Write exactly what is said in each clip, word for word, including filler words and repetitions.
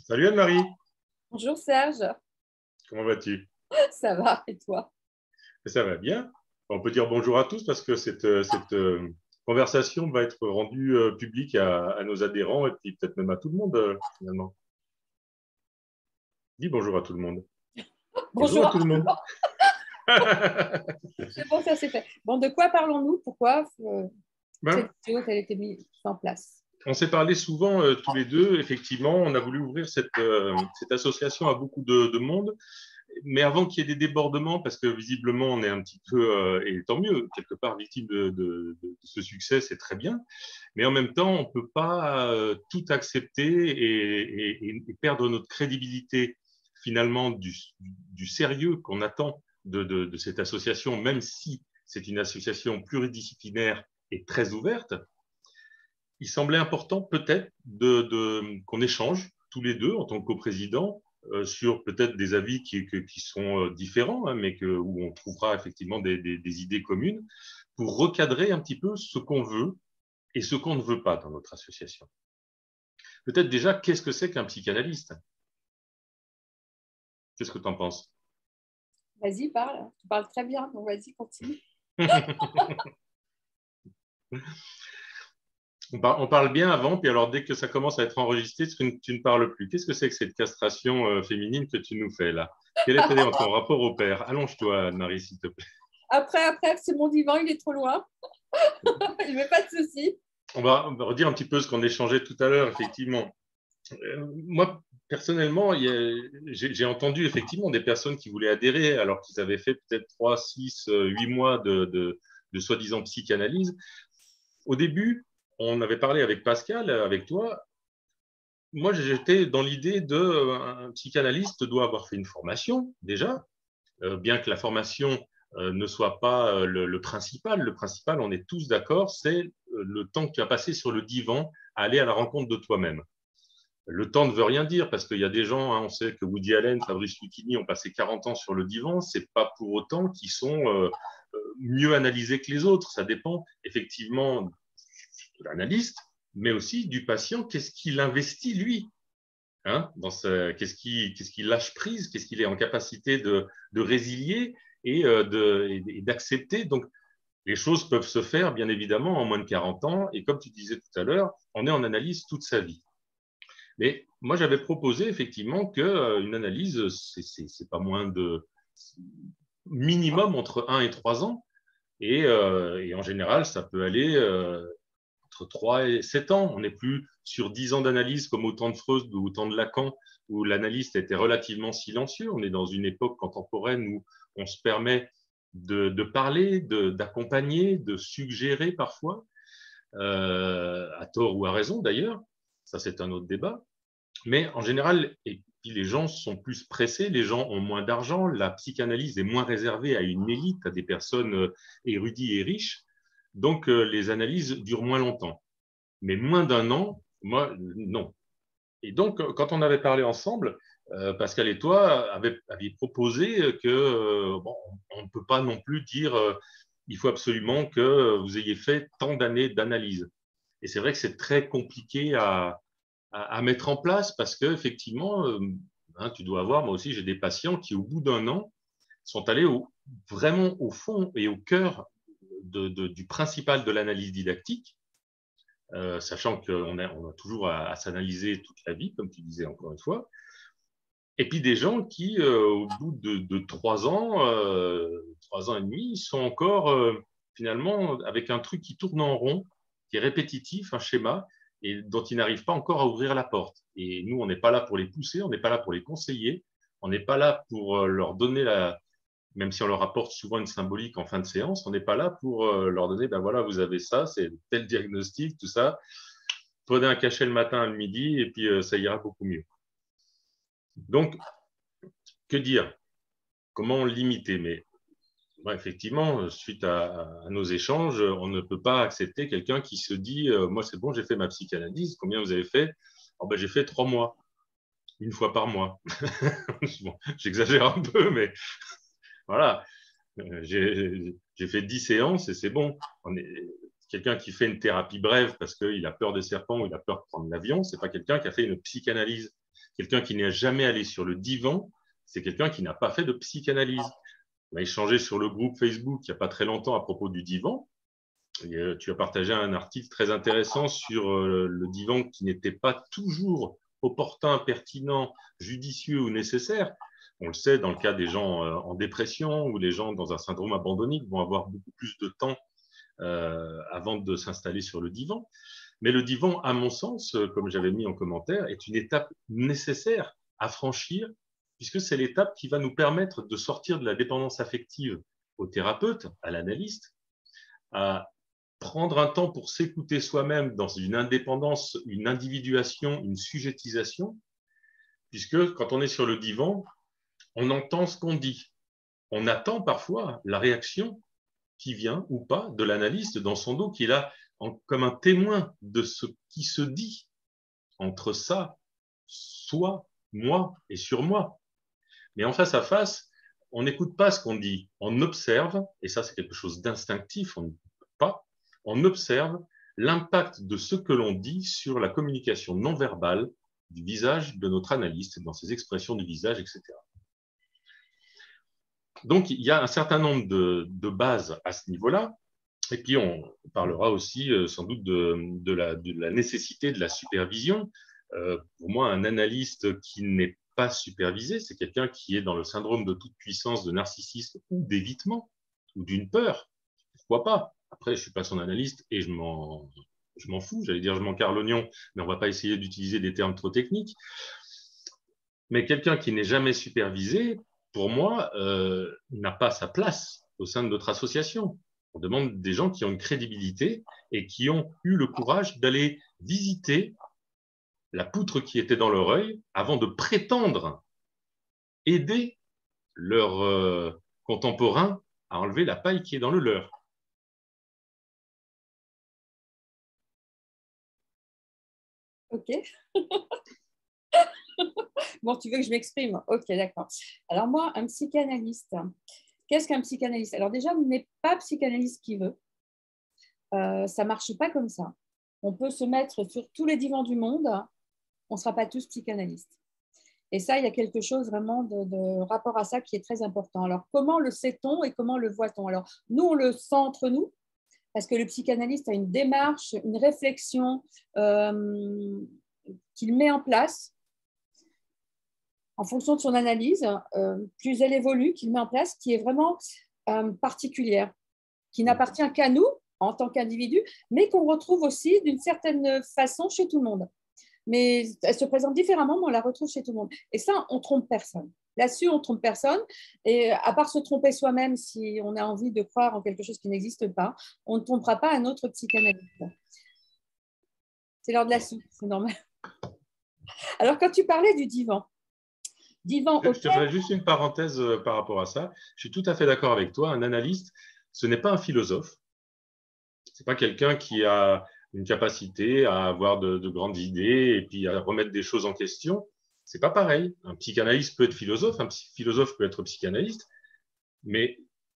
Salut Anne-Marie, Bonjour Serge, comment vas-tu? ça va et toi? Ça va bien. On peut dire bonjour à tous parce que cette, euh, cette euh, conversation va être rendue euh, publique à, à nos adhérents et puis peut-être même à tout le monde euh, finalement. Dis bonjour à tout le monde. Bonjour Bonjour à à tout le tous. monde. C'est bon, ça c'est fait. Bon, de quoi parlons-nous? Pourquoi euh, cette Ben, vidéo a été mise en place? on s'est parlé souvent euh, tous les deux. Effectivement, on a voulu ouvrir cette, euh, cette association à beaucoup de, de monde. Mais avant qu'il y ait des débordements, parce que visiblement on est un petit peu, euh, et tant mieux, quelque part victime de, de, de ce succès, c'est très bien. Mais en même temps, on ne peut pas euh, tout accepter et, et, et, perdre notre crédibilité finalement du, du sérieux qu'on attend de, de, de cette association, même si c'est une association pluridisciplinaire et très ouverte. Il semblait important peut-être de, de, qu'on échange tous les deux en tant que coprésidents euh, sur peut-être des avis qui, que, qui sont euh, différents, hein, mais que, où on trouvera effectivement des, des, des idées communes pour recadrer un petit peu ce qu'on veut et ce qu'on ne veut pas dans notre association. Peut-être déjà, qu'est-ce que c'est qu'un psychanalyste? Qu'est-ce que tu en penses? Vas-y, parle. Tu parles très bien, donc vas-y, continue. On, par, on parle bien avant, puis alors dès que ça commence à être enregistré, tu, tu ne parles plus. Qu'est-ce que c'est que cette castration euh, féminine que tu nous fais là? Quel est ton rapport au père? Allonge-toi, Anne-Marie, s'il te plaît. Après, après, c'est mon divan, il est trop loin. Il ne met pas de soucis. On va, on va redire un petit peu ce qu'on échangeait tout à l'heure, effectivement. Euh, moi, personnellement, j'ai entendu effectivement des personnes qui voulaient adhérer alors qu'ils avaient fait peut-être trois, six, huit mois de, de, de soi-disant psychanalyse. Au début, on avait parlé avec Pascal, avec toi. Moi, j'étais dans l'idée d'un psychanalyste doit avoir fait une formation déjà, euh, bien que la formation euh, ne soit pas euh, le, le principal. Le principal, on est tous d'accord, c'est le temps que tu as passé sur le divan à aller à la rencontre de toi-même. Le temps ne veut rien dire parce qu'il y a des gens, hein, on sait que Woody Allen, Fabrice Lucchini ont passé quarante ans sur le divan, c'est pas pour autant qu'ils sont euh, mieux analysés que les autres. Ça dépend effectivement de l'analyste, mais aussi du patient. Qu'est-ce qu'il investit lui, hein, dans ce, qu'est-ce qu'il qu'est-ce qu'il lâche prise, qu'est-ce qu'il est en capacité de, de résilier et, euh, de, et d'accepter. Donc, les choses peuvent se faire, bien évidemment, en moins de quarante ans. Et comme tu disais tout à l'heure, on est en analyse toute sa vie. Mais moi, j'avais proposé effectivement qu'une euh, analyse, c'est, c'est pas moins de minimum entre un et trois ans. Et, euh, et en général, ça peut aller euh, entre trois et sept ans. On n'est plus sur dix ans d'analyse comme au temps de Freud ou au temps de Lacan, où l'analyste était relativement silencieux. On est dans une époque contemporaine où on se permet de, de parler, de, d'accompagner, de suggérer parfois, euh, à tort ou à raison d'ailleurs. Ça, c'est un autre débat. Mais en général, et puis les gens sont plus pressés, les gens ont moins d'argent, la psychanalyse est moins réservée à une élite, à des personnes érudies et riches. Donc, euh, les analyses durent moins longtemps. Mais moins d'un an, moi, non. Et donc, quand on avait parlé ensemble, euh, Pascal et toi avaient, aviez proposé que euh, bon, on ne peut pas non plus dire euh, il faut absolument que vous ayez fait tant d'années d'analyse. Et c'est vrai que c'est très compliqué à, à, à, mettre en place parce que effectivement, euh, hein, tu dois avoir, moi aussi, j'ai des patients qui, au bout d'un an, sont allés au, vraiment au fond et au cœur de, de, du principal de l'analyse didactique, euh, sachant qu'on a, on a toujours à, à s'analyser toute la vie, comme tu disais encore une fois. Et puis des gens qui, euh, au bout de, de trois ans, euh, trois ans et demi, sont encore euh, finalement avec un truc qui tourne en rond, qui est répétitif, un schéma, et dont ils n'arrivent pas encore à ouvrir la porte. Et nous, on n'est pas là pour les pousser, on n'est pas là pour les conseiller, on n'est pas là pour euh, leur donner la, même si on leur apporte souvent une symbolique en fin de séance, on n'est pas là pour euh, leur donner, ben voilà, vous avez ça, c'est tel diagnostic, tout ça. Prenez un cachet le matin, le midi, et puis euh, ça ira beaucoup mieux. Donc, que dire? Comment limiter? Mais ouais, effectivement, suite à, à, nos échanges, on ne peut pas accepter quelqu'un qui se dit euh, moi, c'est bon, j'ai fait ma psychanalyse. Combien vous avez fait? Oh, ben, j'ai fait trois mois, une fois par mois. Bon, j'exagère un peu, mais voilà. J'ai fait dix séances et c'est bon. On est quelqu'un qui fait une thérapie brève parce qu'il a peur des serpents ou il a peur de prendre l'avion. C'est pas quelqu'un qui a fait une psychanalyse. Quelqu'un qui n'est jamais allé sur le divan, c'est quelqu'un qui n'a pas fait de psychanalyse. On a échangé sur le groupe Facebook il n'y a pas très longtemps à propos du divan. Et, euh, tu as partagé un article très intéressant sur euh, le divan qui n'était pas toujours opportun, pertinent, judicieux ou nécessaire. On le sait, dans le cas des gens euh, en dépression ou les gens dans un syndrome abandonnique vont avoir beaucoup plus de temps euh, avant de s'installer sur le divan. Mais le divan, à mon sens, euh, comme j'avais mis en commentaire, est une étape nécessaire à franchir, puisque c'est l'étape qui va nous permettre de sortir de la dépendance affective au thérapeute, à l'analyste, à prendre un temps pour s'écouter soi-même dans une indépendance, une individuation, une sujettisation, puisque quand on est sur le divan, on entend ce qu'on dit. On attend parfois la réaction qui vient ou pas de l'analyste dans son dos, qui est là en, comme un témoin de ce qui se dit entre ça, soi, moi et sur moi. Mais en face à face, on n'écoute pas ce qu'on dit, on observe, et ça c'est quelque chose d'instinctif, on ne peut pas, on observe l'impact de ce que l'on dit sur la communication non verbale du visage de notre analyste, dans ses expressions du visage, et cetera. Donc, il y a un certain nombre de, de bases à ce niveau-là. Et puis, on parlera aussi euh, sans doute de, de, la, de la nécessité de la supervision. Euh, pour moi, un analyste qui n'est pas supervisé, c'est quelqu'un qui est dans le syndrome de toute puissance, de narcissisme ou d'évitement, ou d'une peur. Pourquoi pas? Après, je ne suis pas son analyste et je m'en, je m'en fous. J'allais dire je m'en carre l'oignon, mais on ne va pas essayer d'utiliser des termes trop techniques. Mais quelqu'un qui n'est jamais supervisé, pour moi, euh, n'a pas sa place au sein de notre association. On demande des gens qui ont une crédibilité et qui ont eu le courage d'aller visiter la poutre qui était dans leur œil avant de prétendre aider leurs euh, contemporains à enlever la paille qui est dans le leur. Ok. Bon, tu veux que je m'exprime? Ok, d'accord. Alors moi, un psychanalyste, qu'est-ce qu'un psychanalyste? Alors déjà, on n'est pas psychanalyste qui veut. Euh, ça ne marche pas comme ça. On peut se mettre sur tous les divans du monde, on ne sera pas tous psychanalystes. Et ça, il y a quelque chose vraiment de, de rapport à ça qui est très important. Alors, comment le sait-on et comment le voit-on? Alors, nous, on le sent entre nous, parce que le psychanalyste a une démarche, une réflexion euh, qu'il met en place en fonction de son analyse, euh, plus elle évolue, qu'il met en place, qui est vraiment euh, particulière, qui n'appartient qu'à nous en tant qu'individu, mais qu'on retrouve aussi d'une certaine façon chez tout le monde. Mais elle se présente différemment, mais on la retrouve chez tout le monde. Et ça, on ne trompe personne. Là-dessus, on ne trompe personne. Et à part se tromper soi-même, si on a envie de croire en quelque chose qui n'existe pas, on ne trompera pas un autre psychanalyste. C'est l'heure de la soupe, c'est normal. Alors, quand tu parlais du divan, divan Je te ferai juste une parenthèse par rapport à ça. Je suis tout à fait d'accord avec toi. Un analyste, ce n'est pas un philosophe. Ce n'est pas quelqu'un qui a une capacité à avoir de, de grandes idées et puis à remettre des choses en question. C'est pas pareil. Un psychanalyste peut être philosophe, un philosophe peut être psychanalyste, mais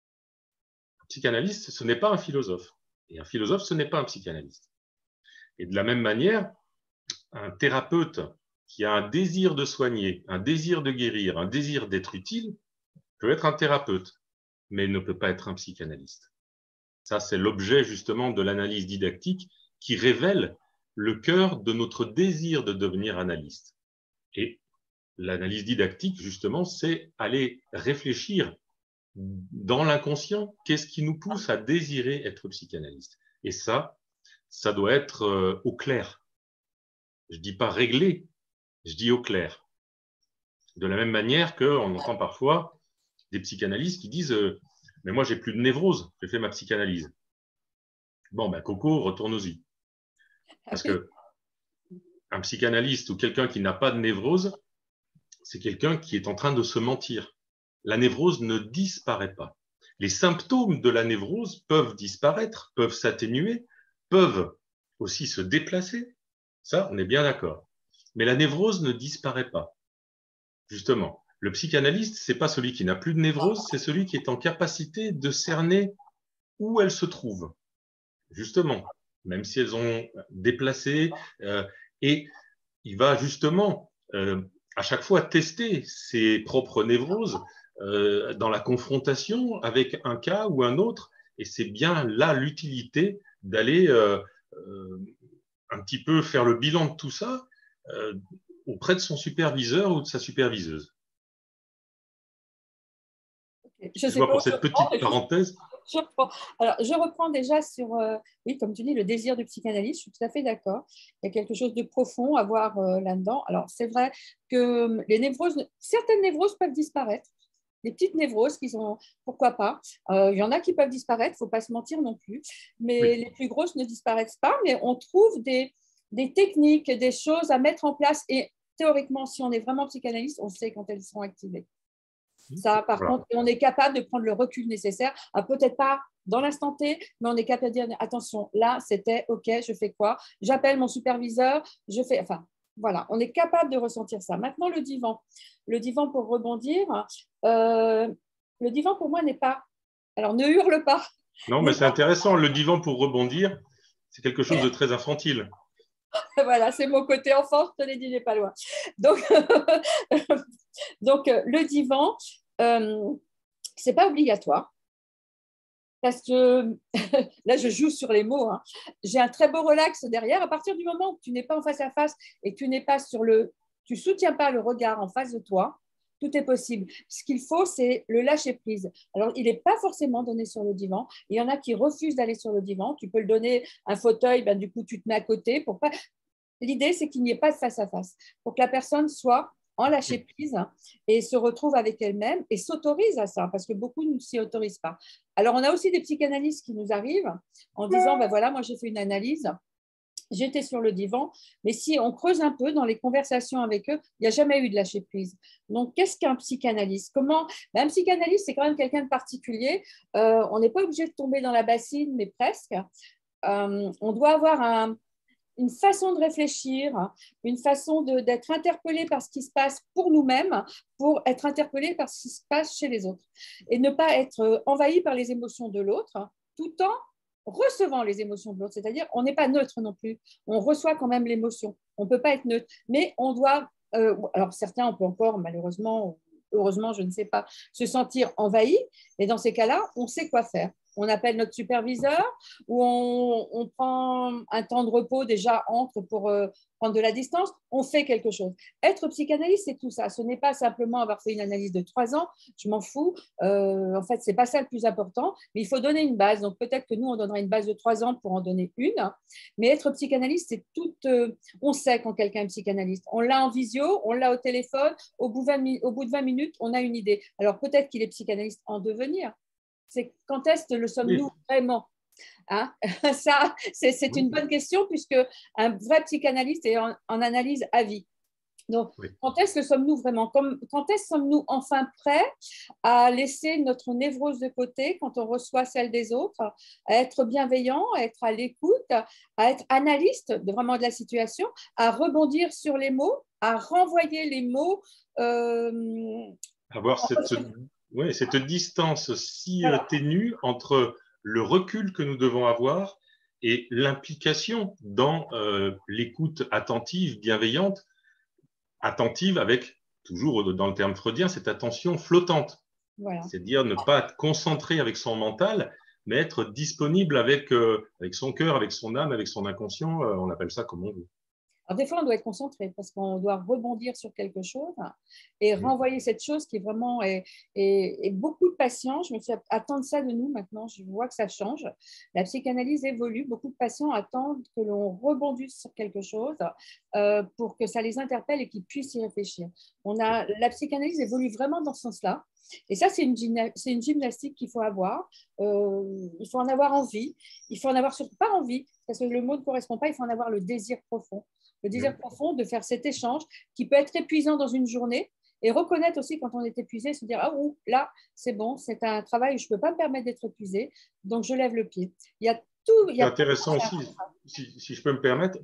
un psychanalyste, ce n'est pas un philosophe. Et un philosophe, ce n'est pas un psychanalyste. Et de la même manière, un thérapeute qui a un désir de soigner, un désir de guérir, un désir d'être utile, peut être un thérapeute, mais ne peut pas être un psychanalyste. Ça, c'est l'objet justement de l'analyse didactique qui révèle le cœur de notre désir de devenir analyste. Et l'analyse didactique, justement, c'est aller réfléchir dans l'inconscient, qu'est-ce qui nous pousse à désirer être psychanalyste. Et ça, ça doit être euh, au clair. Je ne dis pas réglé, je dis au clair. De la même manière qu'on entend parfois des psychanalystes qui disent euh, « mais moi, j'ai plus de névrose, j'ai fait ma psychanalyse ». Bon, ben Coco, retourne-y. Parce que un psychanalyste ou quelqu'un qui n'a pas de névrose, c'est quelqu'un qui est en train de se mentir. La névrose ne disparaît pas. Les symptômes de la névrose peuvent disparaître, peuvent s'atténuer, peuvent aussi se déplacer. Ça, on est bien d'accord. Mais la névrose ne disparaît pas. Justement, le psychanalyste, c'est pas celui qui n'a plus de névrose, c'est celui qui est en capacité de cerner où elle se trouve. Justement, même si elles ont déplacé, euh, et il va justement euh, à chaque fois tester ses propres névroses euh, dans la confrontation avec un cas ou un autre. Et c'est bien là l'utilité d'aller euh, euh, un petit peu faire le bilan de tout ça euh, auprès de son superviseur ou de sa superviseuse. Okay. Je sais Excuse-moi pas où pour je cette reprends, petite parenthèse. je reprends. Alors, je reprends déjà sur, euh, oui, comme tu dis, le désir de psychanalyse. Je suis tout à fait d'accord. Il y a quelque chose de profond à voir euh, là-dedans. Alors, c'est vrai que les névroses, certaines névroses peuvent disparaître. Les petites névroses qui sont, pourquoi pas. Euh, il y en a qui peuvent disparaître, il ne faut pas se mentir non plus. Mais Oui. les plus grosses ne disparaissent pas. Mais on trouve des, des techniques, des choses à mettre en place. Et théoriquement, si on est vraiment psychanalyste, on sait quand elles sont activées. Ça, par Voilà. contre, on est capable de prendre le recul nécessaire. Ah, peut-être pas dans l'instant T, mais on est capable de dire attention, là, c'était OK, je fais quoi? J'appelle mon superviseur, je fais. Enfin, voilà, on est capable de ressentir ça. Maintenant, le divan. Le divan, pour rebondir, euh, le divan, pour moi, n'est pas. Alors, ne hurle pas. Non, mais c'est intéressant. Le divan, pour rebondir, c'est quelque chose de très infantile. Voilà, c'est mon côté enfant, je te l'ai dit, il n'est pas loin. Donc, donc le divan, euh, ce n'est pas obligatoire. Parce que là, je joue sur les mots. Hein. J'ai un très beau relax derrière. À partir du moment où tu n'es pas en face à face et que tu n'es pas sur le, tu soutiens pas le regard en face de toi, tout est possible. Ce qu'il faut, c'est le lâcher prise. Alors, il n'est pas forcément donné sur le divan. Il y en a qui refusent d'aller sur le divan. Tu peux le donner un fauteuil, ben, du coup, tu te mets à côté pour pas. L'idée, c'est qu'il n'y ait pas de face à face, pour que la personne soit en lâcher prise et se retrouve avec elle-même et s'autorise à ça, parce que beaucoup ne s'y autorisent pas. Alors, on a aussi des psychanalystes qui nous arrivent en disant, ben voilà, moi j'ai fait une analyse, j'étais sur le divan, mais si on creuse un peu dans les conversations avec eux, il n'y a jamais eu de lâcher prise. Donc, qu'est-ce qu'un psychanalyste? Comment ben, un psychanalyste, c'est quand même quelqu'un de particulier. Euh, on n'est pas obligé de tomber dans la bassine, mais presque. Euh, on doit avoir un une façon de réfléchir, une façon d'être interpellé par ce qui se passe pour nous-mêmes, pour être interpellé par ce qui se passe chez les autres. Et ne pas être envahi par les émotions de l'autre, tout en recevant les émotions de l'autre. C'est-à-dire, on n'est pas neutre non plus. On reçoit quand même l'émotion. On ne peut pas être neutre. Mais on doit, euh, alors certains, on peut encore, malheureusement, heureusement, je ne sais pas, se sentir envahi. Et dans ces cas-là, on sait quoi faire. On appelle notre superviseur ou on, on prend un temps de repos déjà entre pour euh, prendre de la distance, on fait quelque chose. Être psychanalyste, c'est tout ça. Ce n'est pas simplement avoir fait une analyse de trois ans, je m'en fous. Euh, en fait, ce n'est pas ça le plus important, mais il faut donner une base. Donc peut-être que nous, on donnera une base de trois ans pour en donner une. Mais être psychanalyste, c'est tout. Euh, on sait quand quelqu'un est psychanalyste. On l'a en visio, on l'a au téléphone. Au bout, vingt, au bout de vingt minutes, on a une idée. Alors peut-être qu'il est psychanalyste en devenir. C'est quand est-ce le sommes-nous Oui. vraiment? Hein, ça, c'est une bonne question puisque un vrai psychanalyste est en, en analyse à vie. Donc, oui. Quand est-ce que sommes-nous vraiment? Comme, quand est-ce sommes-nous enfin prêts à laisser notre névrose de côté quand on reçoit celle des autres, à être bienveillant, à être à l'écoute, à être analyste de, vraiment de la situation, à rebondir sur les mots, à renvoyer les mots. Euh, Avoir cette, ouais, cette distance si voilà. ténue entre le recul que nous devons avoir et l'implication dans euh, l'écoute attentive, bienveillante, attentive avec, toujours dans le terme freudien, cette attention flottante. Voilà. C'est-à-dire ne pas être concentré avec son mental, mais être disponible avec, euh, avec son cœur, avec son âme, avec son inconscient, euh, on appelle ça comme on veut. Alors, des fois, on doit être concentré parce qu'on doit rebondir sur quelque chose et renvoyer cette chose qui est vraiment. Et, et, et beaucoup de patients, je me suis attendre ça de nous maintenant, je vois que ça change. La psychanalyse évolue, beaucoup de patients attendent que l'on rebondisse sur quelque chose euh, pour que ça les interpelle et qu'ils puissent y réfléchir. On a, la psychanalyse évolue vraiment dans ce sens-là. Et ça, c'est une, c'est une gymnastique qu'il faut avoir. Euh, il faut en avoir envie. Il faut en avoir surtout pas envie, parce que le mot ne correspond pas. Il faut en avoir le désir profond. Le désir profond de faire cet échange qui peut être épuisant dans une journée et reconnaître aussi quand on est épuisé, se dire « Ah, ouh, là, c'est bon, c'est un travail où je ne peux pas me permettre d'être épuisé, donc je lève le pied. » Il y a tout. C'est intéressant aussi, si, si je peux me permettre,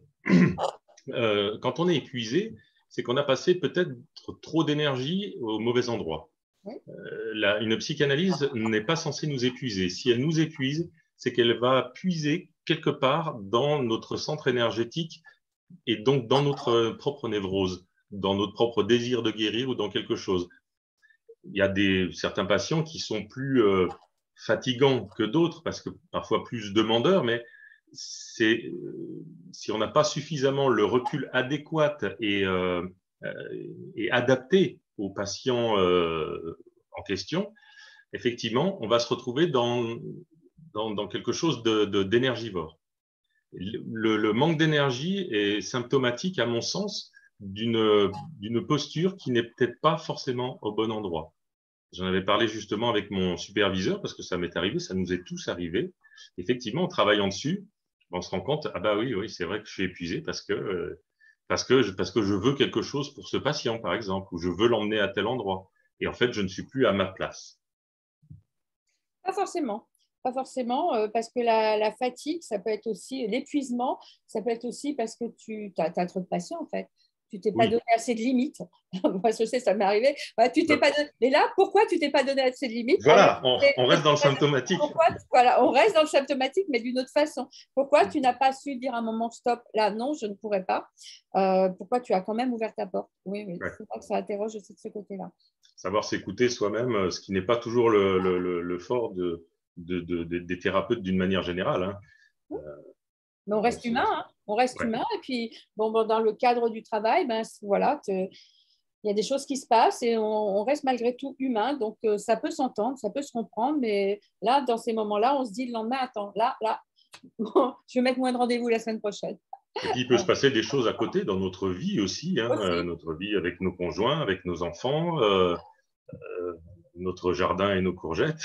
euh, quand on est épuisé, c'est qu'on a passé peut-être trop d'énergie au mauvais endroit. Oui. Euh, la, une psychanalyse n'est pas censée nous épuiser. Si elle nous épuise, c'est qu'elle va puiser quelque part dans notre centre énergétique et donc dans notre propre névrose. dans notre propre désir de guérir ou dans quelque chose. Il y a des, certains patients qui sont plus euh, fatigants que d'autres parce que parfois plus demandeurs, mais c'est, euh, si on n'a pas suffisamment le recul adéquat et, euh, et adapté aux patients euh, en question, effectivement, on va se retrouver dans, dans, dans quelque chose de, de, d'énergivore. Le, le manque d'énergie est symptomatique, à mon sens, d'une, d'une posture qui n'est peut-être pas forcément au bon endroit. J'en avais parlé justement avec mon superviseur parce que ça m'est arrivé, ça nous est tous arrivé. Effectivement, en travaillant dessus, on se rend compte, ah bah oui, oui, c'est vrai que je suis épuisé parce que, euh, parce que, je, parce que je veux quelque chose pour ce patient, par exemple, ou je veux l'emmener à tel endroit. Et en fait, je ne suis plus à ma place. Pas forcément. Pas forcément, euh, parce que la, la fatigue, ça peut être aussi l'épuisement, ça peut être aussi parce que tu as, as trop de patients, en fait. Tu t'es pas Oui. donné assez de limites. Moi, je sais, ça m'est arrivé. Bah, tu t'es pas donné... Et là, pourquoi tu t'es pas donné assez de limites? Voilà, on, on reste dans le symptomatique. Pourquoi, voilà, on reste dans le symptomatique, mais d'une autre façon. Pourquoi tu n'as pas su dire à un moment stop? Là, non, je ne pourrais pas. Euh, pourquoi tu as quand même ouvert ta porte? Oui, oui, Ouais. c'est vrai que ça interroge aussi de ce côté-là. Savoir s'écouter soi-même, ce qui n'est pas toujours le, le, le, le fort de, de, de, de, des thérapeutes d'une manière générale. Hein. Euh, Mais on bon, reste humain, hein. On reste ouais. humain. Et puis, bon, bon, dans le cadre du travail, ben, voilà, te, il y a des choses qui se passent et on, on reste malgré tout humain. Donc, euh, ça peut s'entendre, ça peut se comprendre. Mais là, dans ces moments-là, on se dit le lendemain, attends, là, là, bon, je vais mettre moins de rendez-vous la semaine prochaine. Et puis, il peut se passer des choses à côté dans notre vie aussi, hein, euh, Aussi, notre vie avec nos conjoints, avec nos enfants, euh, euh, notre jardin et nos courgettes.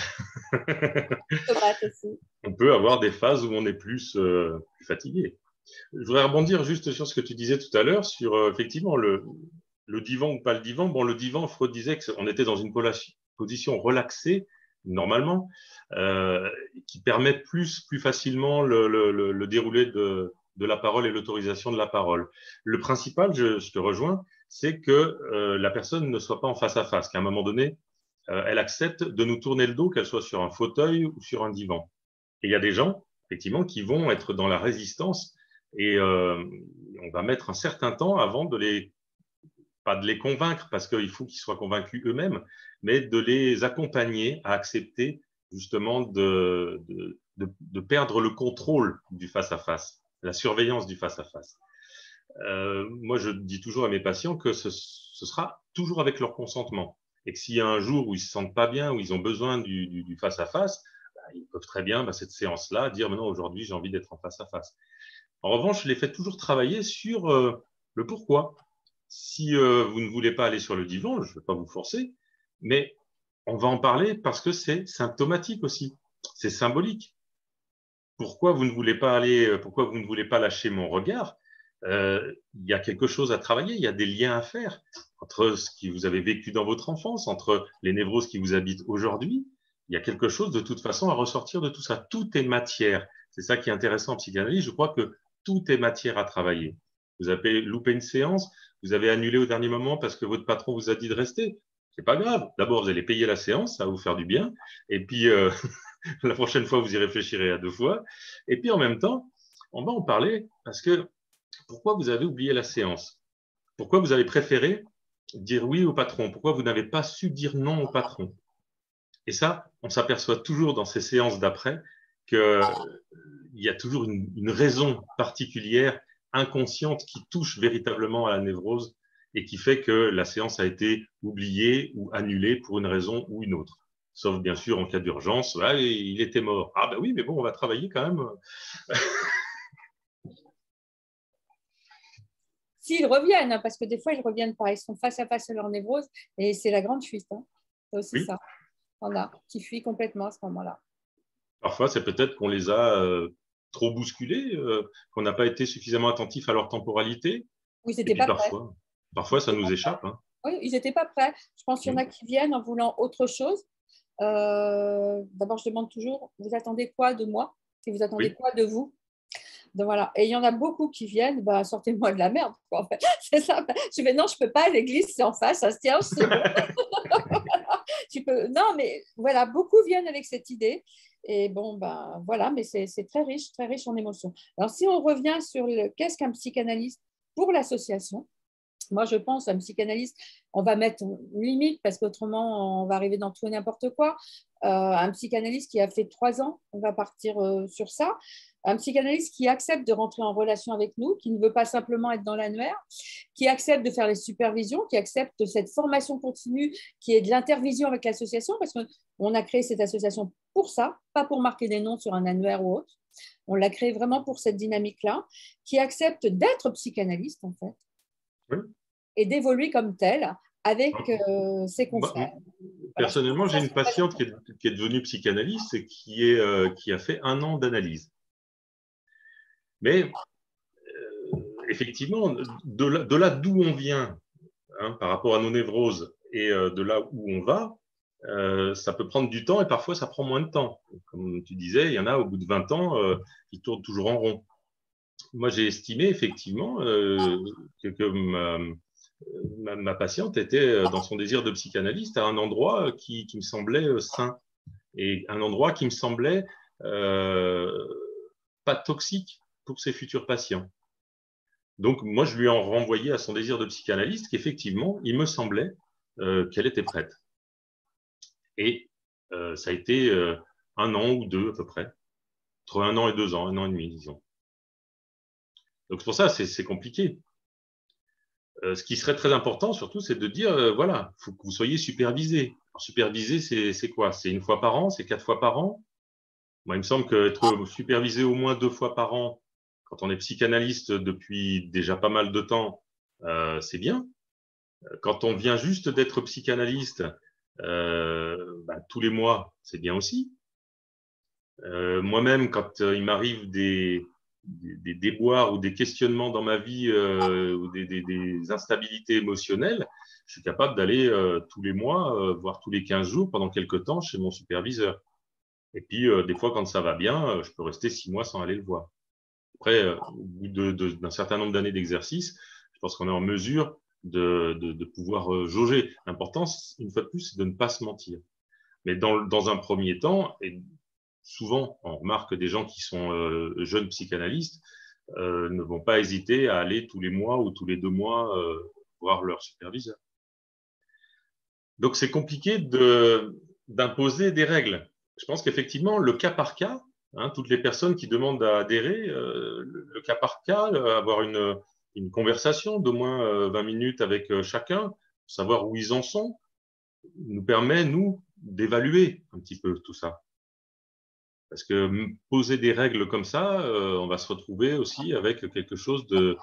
tomate aussi. On peut avoir des phases où on est plus, euh, plus fatigué. Je voudrais rebondir juste sur ce que tu disais tout à l'heure, sur euh, effectivement le, le divan ou pas le divan. Bon, le divan, Freud disait qu'on était dans une position relaxée, normalement, euh, qui permet plus, plus facilement le, le, le, le déroulé de, de la parole et l'autorisation de la parole. Le principal, je, je te rejoins, c'est que euh, la personne ne soit pas en face à face, qu'à un moment donné, euh, elle accepte de nous tourner le dos, qu'elle soit sur un fauteuil ou sur un divan. Et il y a des gens, effectivement, qui vont être dans la résistance et euh, on va mettre un certain temps avant de les, pas de les convaincre, parce qu'il faut qu'ils soient convaincus eux-mêmes, mais de les accompagner à accepter justement de, de, de, de perdre le contrôle du face-à-face, la surveillance du face-à-face. Euh, moi, je dis toujours à mes patients que ce, ce sera toujours avec leur consentement. Et que s'il y a un jour où ils se sentent pas bien, où ils ont besoin du, du, du face-à-face, bah, ils peuvent très bien, bah, cette séance-là, dire maintenant aujourd'hui j'ai envie d'être en face-à-face. En revanche, je les fais toujours travailler sur euh, le pourquoi. Si euh, vous ne voulez pas aller sur le divan, je ne vais pas vous forcer, mais on va en parler parce que c'est symptomatique aussi, c'est symbolique. Pourquoi vous ne voulez pas aller, pourquoi vous ne voulez pas lâcher mon regard? Euh, il y a quelque chose à travailler, il y a des liens à faire entre ce que vous avez vécu dans votre enfance, entre les névroses qui vous habitent aujourd'hui. Il y a quelque chose de toute façon à ressortir de tout ça. Tout est matière. C'est ça qui est intéressant en psychanalyse. Je crois que tout est matière à travailler. Vous avez loupé une séance, vous avez annulé au dernier moment parce que votre patron vous a dit de rester. C'est pas grave. D'abord, vous allez payer la séance, ça va vous faire du bien. Et puis, euh, la prochaine fois, vous y réfléchirez à deux fois. Et puis, en même temps, on va en parler parce que pourquoi vous avez oublié la séance? Pourquoi vous avez préféré dire oui au patron? Pourquoi vous n'avez pas su dire non au patron? Et ça, on s'aperçoit toujours dans ces séances d'après qu'il y a toujours une, une raison particulière, inconsciente, qui touche véritablement à la névrose et qui fait que la séance a été oubliée ou annulée pour une raison ou une autre. Sauf bien sûr en cas d'urgence, ah, il était mort. Ah ben oui, mais bon, on va travailler quand même. S'ils reviennent, hein, parce que des fois, ils reviennent pas. Ils sont face à face à leur névrose et c'est la grande fuite. Hein. C'est aussi Oui, ça. On a qui fuit complètement à ce moment-là. parfois c'est peut-être qu'on les a euh, trop bousculés, euh, qu'on n'a pas été suffisamment attentif à leur temporalité. Ou ils Et n'étaient puis pas prêts. parfois, parfois ça nous échappe. Hein. Oui, ils n'étaient pas prêts. Je pense qu'il y en a qui viennent en voulant autre chose. Euh, D'abord, je demande toujours, vous attendez quoi de moi? Et vous attendez Oui, quoi de vous? Donc, voilà. Et il y en a beaucoup qui viennent, bah, sortez-moi de la merde. Quoi, en fait. C'est ça. Je vais, non, je ne peux pas, l'église, c'est en face, ça se tient, c'est bon. Tu peux... Non, mais voilà, beaucoup viennent avec cette idée. Et bon, ben voilà, mais c'est très riche, très riche en émotions. Alors, si on revient sur le qu'est-ce qu'un psychanalyste pour l'association, Moi, je pense, un psychanalyste, on va mettre une limite parce qu'autrement, on va arriver dans tout et n'importe quoi. Euh, un psychanalyste qui a fait trois ans, on va partir euh, sur ça. Un psychanalyste qui accepte de rentrer en relation avec nous, qui ne veut pas simplement être dans l'annuaire, qui accepte de faire les supervisions, qui accepte cette formation continue, qui est de l'intervision avec l'association, parce qu'on a créé cette association pour ça, pas pour marquer des noms sur un annuaire ou autre. On l'a créé vraiment pour cette dynamique-là, qui accepte d'être psychanalyste, en fait, Oui. et d'évoluer comme tel avec euh, ses confrères. Personnellement, j'ai une patiente qui est, qui est devenue psychanalyste et qui, est, euh, qui a fait un an d'analyse. Mais euh, effectivement, de là, de là d'où on vient, hein, par rapport à nos névroses, et euh, de là où on va, euh, ça peut prendre du temps et parfois ça prend moins de temps. Comme tu disais, il y en a au bout de vingt ans, euh, qui tournent toujours en rond. Moi, j'ai estimé effectivement euh, que, que ma, ma, ma patiente était dans son désir de psychanalyste à un endroit qui, qui me semblait sain et un endroit qui me semblait euh, pas toxique pour ses futurs patients. Donc, moi, je lui ai renvoyé à son désir de psychanalyste qu'effectivement, il me semblait euh, qu'elle était prête. Et euh, ça a été euh, un an ou deux à peu près, entre un an et deux ans, un an et demi, disons. Donc, c'est pour ça, c'est compliqué. Euh, ce qui serait très important, surtout, c'est de dire, euh, voilà, il faut que vous soyez supervisé. Alors, supervisé, c'est quoi? C'est une fois par an? C'est quatre fois par an? Moi, il me semble qu'être supervisé au moins deux fois par an, quand on est psychanalyste depuis déjà pas mal de temps, euh, c'est bien. Quand on vient juste d'être psychanalyste, euh, bah, tous les mois, c'est bien aussi. Euh, Moi-même, quand euh, il m'arrive des, des, des déboires ou des questionnements dans ma vie euh, ou des, des, des instabilités émotionnelles, je suis capable d'aller euh, tous les mois, euh, voire tous les quinze jours, pendant quelques temps, chez mon superviseur. Et puis, euh, des fois, quand ça va bien, euh, je peux rester six mois sans aller le voir. Après, euh, au bout de, de, d'un certain nombre d'années d'exercice, je pense qu'on est en mesure de, de, de pouvoir euh, jauger. L'important, une fois de plus, c'est de ne pas se mentir. Mais dans, dans un premier temps, et souvent, on remarque des gens qui sont euh, jeunes psychanalystes euh, ne vont pas hésiter à aller tous les mois ou tous les deux mois euh, voir leur superviseur. Donc, c'est compliqué de, d'imposer des règles. Je pense qu'effectivement, le cas par cas, hein, toutes les personnes qui demandent à adhérer, euh, le, le cas par cas, euh, avoir une, une conversation d'au moins euh, vingt minutes avec euh, chacun, savoir où ils en sont, nous permet, nous, d'évaluer un petit peu tout ça. Parce que poser des règles comme ça, euh, on va se retrouver aussi avec quelque chose de,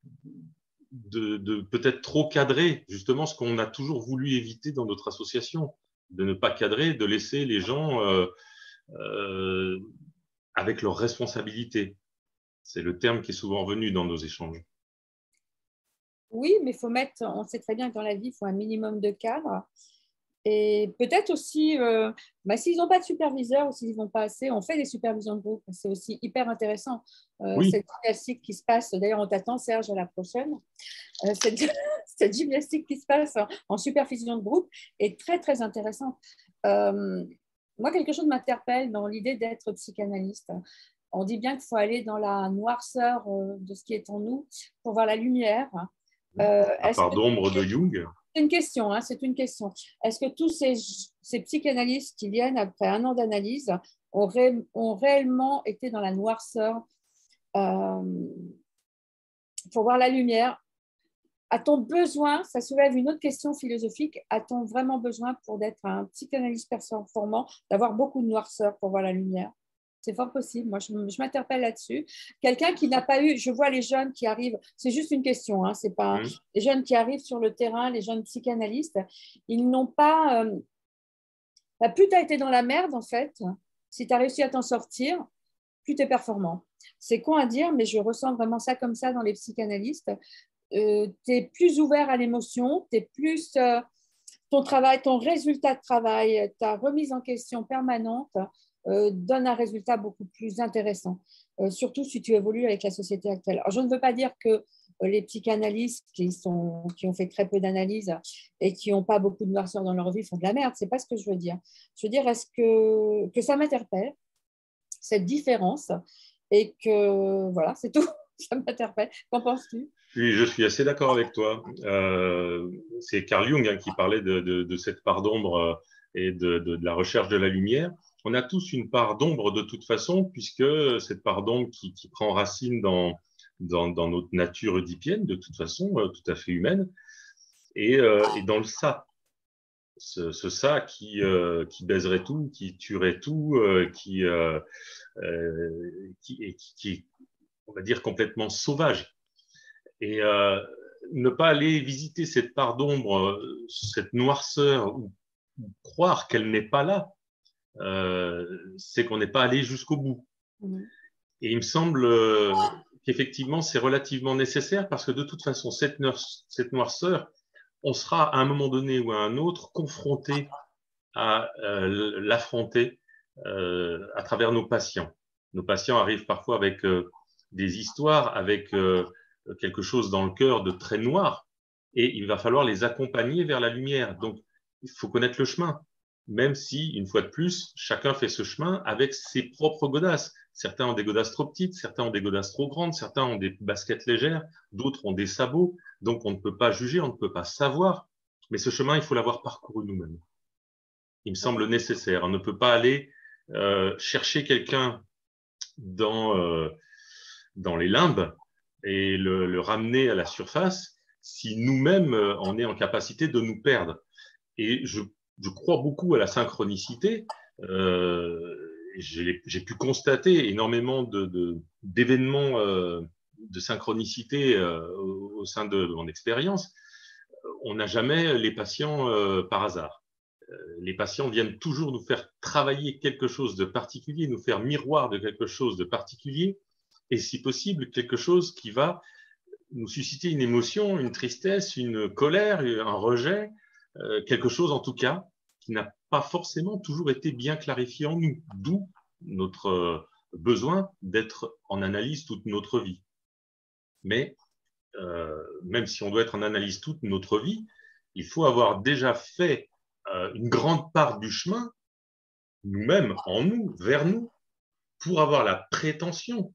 de, de peut-être trop cadré, justement ce qu'on a toujours voulu éviter dans notre association, de ne pas cadrer, de laisser les gens euh, euh, avec leurs responsabilités. C'est le terme qui est souvent revenu dans nos échanges. Oui, mais il faut mettre, on sait très bien que dans la vie, il faut un minimum de cadre. Et peut-être aussi, euh, bah, s'ils n'ont pas de superviseur ou s'ils ne vont pas assez, on fait des supervisions de groupe. C'est aussi hyper intéressant. Euh, Oui. Cette gymnastique qui se passe, d'ailleurs, on t'attend, Serge, à la prochaine. Euh, cette, cette gymnastique qui se passe en, en supervision de groupe est très, très intéressante. Euh, moi, quelque chose m'interpelle dans l'idée d'être psychanalyste. On dit bien qu'il faut aller dans la noirceur euh, de ce qui est en nous pour voir la lumière. Euh, à part d'ombre de Jung. C'est une question, hein, c'est une question. Est-ce que tous ces, ces psychanalystes qui viennent après un an d'analyse ont, ré, ont réellement été dans la noirceur euh, pour voir la lumière? A-t-on besoin, ça soulève une autre question philosophique, a-t-on vraiment besoin pour être un psychanalyste performant d'avoir beaucoup de noirceur pour voir la lumière? C'est fort possible. Moi, je, je m'interpelle là-dessus. Quelqu'un qui n'a pas eu, je vois les jeunes qui arrivent, c'est juste une question, hein, c'est pas mmh. les jeunes qui arrivent sur le terrain, les jeunes psychanalystes, ils n'ont pas. Euh, bah, plus tu as été dans la merde, en fait, si tu as réussi à t'en sortir, plus tu es performant. C'est con à dire, mais je ressens vraiment ça comme ça dans les psychanalystes. Euh, tu es plus ouvert à l'émotion, tu es plus. Euh, ton travail, ton résultat de travail, ta remise en question permanente, Euh, donne un résultat beaucoup plus intéressant, euh, surtout si tu évolues avec la société actuelle. Alors, je ne veux pas dire que euh, les psychanalystes qui, sont, qui ont fait très peu d'analyse et qui n'ont pas beaucoup de noirceur dans leur vie font de la merde, ce n'est pas ce que je veux dire. Je veux dire, est-ce que, que ça m'interpelle, cette différence, et que, voilà, c'est tout. Ça m'interpelle. Qu'en penses-tu? Oui, je suis assez d'accord avec toi. Euh, c'est Carl Jung hein, qui parlait de, de, de cette part d'ombre euh, et de, de, de la recherche de la lumière. On a tous une part d'ombre de toute façon, puisque cette part d'ombre qui, qui prend racine dans, dans, dans notre nature oedipienne, de toute façon, euh, tout à fait humaine, et, euh, et dans le ça. Ce, ce ça qui, euh, qui baiserait tout, qui tuerait tout, euh, qui, euh, euh, qui, et qui, qui est, on va dire, complètement sauvage. Et euh, ne pas aller visiter cette part d'ombre, cette noirceur, ou, ou croire qu'elle n'est pas là, euh, c'est qu'on n'est pas allé jusqu'au bout. Mmh. Et il me semble euh, qu'effectivement, c'est relativement nécessaire parce que de toute façon, cette, cette noirceur, on sera à un moment donné ou à un autre confronté à euh, l'affronter euh, à travers nos patients. Nos patients arrivent parfois avec euh, des histoires, avec euh, quelque chose dans le cœur de très noir, et il va falloir les accompagner vers la lumière. Donc, il faut connaître le chemin, même si, une fois de plus, chacun fait ce chemin avec ses propres godasses. Certains ont des godasses trop petites, certains ont des godasses trop grandes, certains ont des baskets légères, d'autres ont des sabots. Donc, on ne peut pas juger, on ne peut pas savoir. Mais ce chemin, il faut l'avoir parcouru nous-mêmes. Il me semble nécessaire. On ne peut pas aller euh, chercher quelqu'un dans, euh, dans les limbes et le, le ramener à la surface si nous-mêmes, euh, on est en capacité de nous perdre. Et je, je crois beaucoup à la synchronicité. Euh, j'ai, j'ai pu constater énormément de, de, d'événements euh, de synchronicité euh, au, au sein de, de mon expérience. On n'a jamais les patients euh, par hasard. Les patients viennent toujours nous faire travailler quelque chose de particulier, nous faire miroir de quelque chose de particulier, et si possible, quelque chose qui va nous susciter une émotion, une tristesse, une colère, un rejet, euh, quelque chose en tout cas qui n'a pas forcément toujours été bien clarifié en nous, d'où notre euh, besoin d'être en analyse toute notre vie. Mais euh, même si on doit être en analyse toute notre vie, il faut avoir déjà fait euh, une grande part du chemin, nous-mêmes, en nous, vers nous, pour avoir la prétention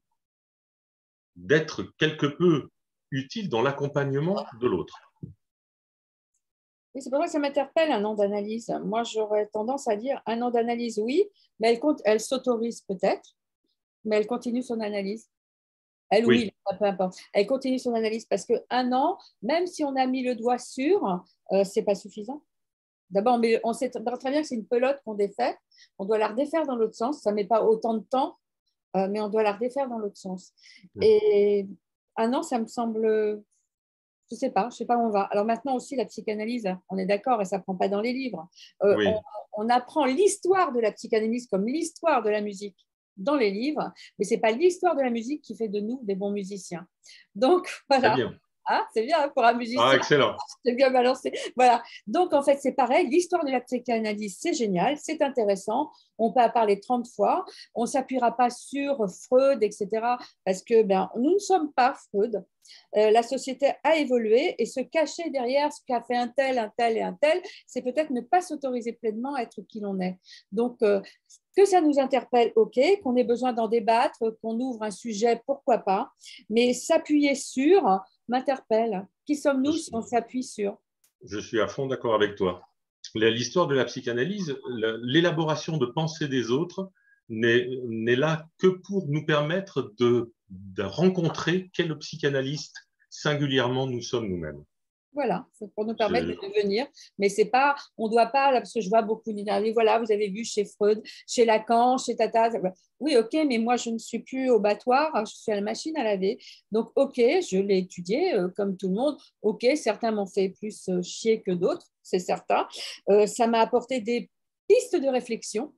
d'être quelque peu utile dans l'accompagnement de l'autre. Oui, c'est pour ça que ça m'interpelle un an d'analyse. Moi, j'aurais tendance à dire un an d'analyse, oui, mais elle, compte, elle s'autorise peut-être, mais elle continue son analyse. Elle, oui, Oui, peu importe. Elle continue son analyse parce qu'un an, même si on a mis le doigt sur, euh, ce n'est pas suffisant. D'abord, mais on sait très bien que c'est une pelote qu'on défait. On doit la redéfaire dans l'autre sens. Ça ne met pas autant de temps, euh, mais on doit la redéfaire dans l'autre sens. Et un an, ça me semble, je ne sais pas, je ne sais pas où on va. Alors maintenant aussi, la psychanalyse, on est d'accord, et ça ne prend pas dans les livres. Euh, oui. on, on apprend l'histoire de la psychanalyse comme l'histoire de la musique dans les livres, mais ce n'est pas l'histoire de la musique qui fait de nous des bons musiciens. Donc, Très voilà. bien. Ah, c'est bien pour un Ah, musicien. excellent. C'est bien balancé. Voilà. Donc, en fait, c'est pareil. L'histoire de la psychanalyse, c'est génial, c'est intéressant. On peut en parler trente fois. On ne s'appuiera pas sur Freud, et cetera, parce que ben, nous ne sommes pas Freud. Euh, la société a évolué et se cacher derrière ce qu'a fait un tel, un tel et un tel, c'est peut-être ne pas s'autoriser pleinement à être qui l'on est. Donc, euh, que ça nous interpelle, ok, qu'on ait besoin d'en débattre, qu'on ouvre un sujet, pourquoi pas, mais s'appuyer sur m'interpelle. Qui Je sommes-nous si on suis, s'appuie sur? je suis à fond d'accord avec toi. L'histoire de la psychanalyse, l'élaboration de pensée des autres n'est n'est là que pour nous permettre de, de rencontrer quel psychanalyste singulièrement nous sommes nous-mêmes. Voilà, c'est pour nous permettre de Je, devenir. Mais c'est pas, on ne doit pas, là, parce que je vois beaucoup d'interviews, voilà, vous avez vu chez Freud, chez Lacan, chez Tata. Oui, ok, mais moi, je ne suis plus au battoir, je suis à la machine à laver. Donc, ok, je l'ai étudié euh, comme tout le monde. Ok, certains m'ont fait plus euh, chier que d'autres, c'est certain. Euh, ça m'a apporté des pistes de réflexion,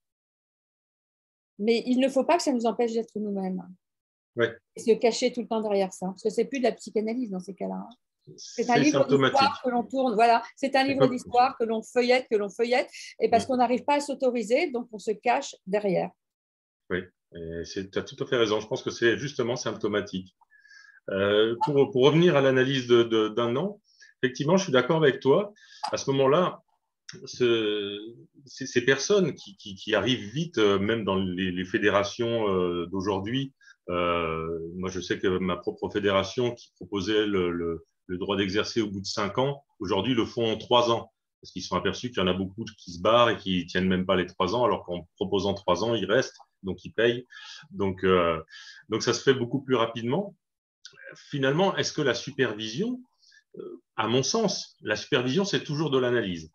mais il ne faut pas que ça nous empêche d'être nous-mêmes. ouais, Et se cacher tout le temps derrière ça, parce que c'est plus de la psychanalyse dans ces cas-là. Hein. C'est un c'est livre d'histoire symptomatique. que l'on tourne, voilà, c'est un On livre peut, d'histoire que l'on feuillette, que l'on feuillette, et parce qu'on n'arrive pas à s'autoriser, donc on se cache derrière. oui, tu as tout à fait raison. Je pense que c'est justement symptomatique. Euh, pour, pour revenir à l'analyse de, de, d'un an, effectivement, je suis d'accord avec toi. À ce moment-là, ce, ces, ces personnes qui, qui, qui arrivent vite, euh, même dans les, les fédérations euh, d'aujourd'hui, Euh, moi, je sais que ma propre fédération qui proposait le, le, le droit d'exercer au bout de cinq ans, aujourd'hui le font en trois ans. Parce qu'ils sont aperçus qu'il y en a beaucoup qui se barrent et qui tiennent même pas les trois ans, alors qu'en proposant trois ans, ils restent, donc ils payent. Donc, euh, donc ça se fait beaucoup plus rapidement. Finalement, est-ce que la supervision, euh, à mon sens, la supervision, c'est toujours de l'analyse.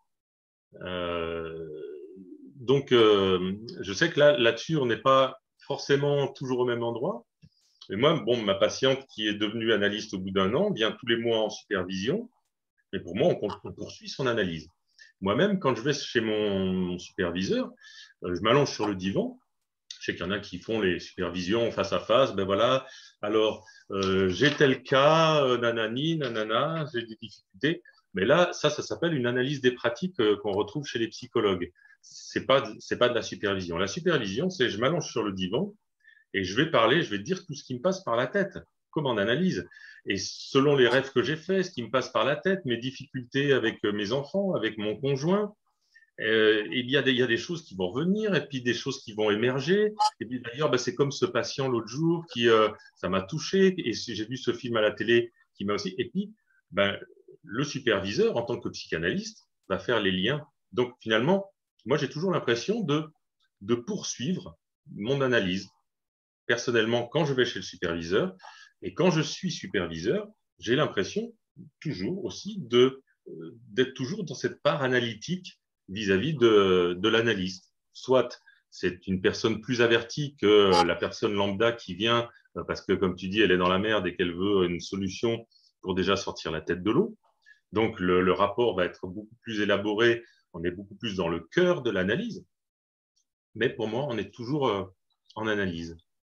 Euh, donc, euh, je sais que là, là-dessus, on n'est pas forcément toujours au même endroit. Et moi, bon, ma patiente qui est devenue analyste au bout d'un an vient tous les mois en supervision. Mais pour moi, on, on poursuit son analyse. Moi-même, quand je vais chez mon, mon superviseur, euh, je m'allonge sur le divan. Je sais qu'il y en a qui font les supervisions face à face. Ben voilà, alors euh, j'ai tel cas, euh, nanani, nanana, j'ai des difficultés. Mais là, ça, ça s'appelle une analyse des pratiques euh, qu'on retrouve chez les psychologues. C'est pas, c'est pas de la supervision. La supervision, c'est je m'allonge sur le divan et je vais parler, je vais dire tout ce qui me passe par la tête, comme en analyse. Et selon les rêves que j'ai faits, ce qui me passe par la tête, mes difficultés avec mes enfants, avec mon conjoint, euh, il, y a des, il y a des choses qui vont revenir et puis des choses qui vont émerger. Et puis d'ailleurs, bah, c'est comme ce patient l'autre jour qui, euh, ça m'a touché et j'ai vu ce film à la télé qui m'a aussi. Et puis, ben, le superviseur, en tant que psychanalyste, va faire les liens. Donc finalement, moi, j'ai toujours l'impression de, de poursuivre mon analyse. Personnellement, quand je vais chez le superviseur et quand je suis superviseur, j'ai l'impression toujours aussi de, euh, d'être toujours dans cette part analytique vis-à-vis de, de l'analyste. Soit c'est une personne plus avertie que la personne lambda qui vient euh, parce que, comme tu dis, elle est dans la merde et qu'elle veut une solution pour déjà sortir la tête de l'eau. Donc, le, le rapport va être beaucoup plus élaboré. On est beaucoup plus dans le cœur de l'analyse. Mais pour moi, on est toujours euh, en analyse.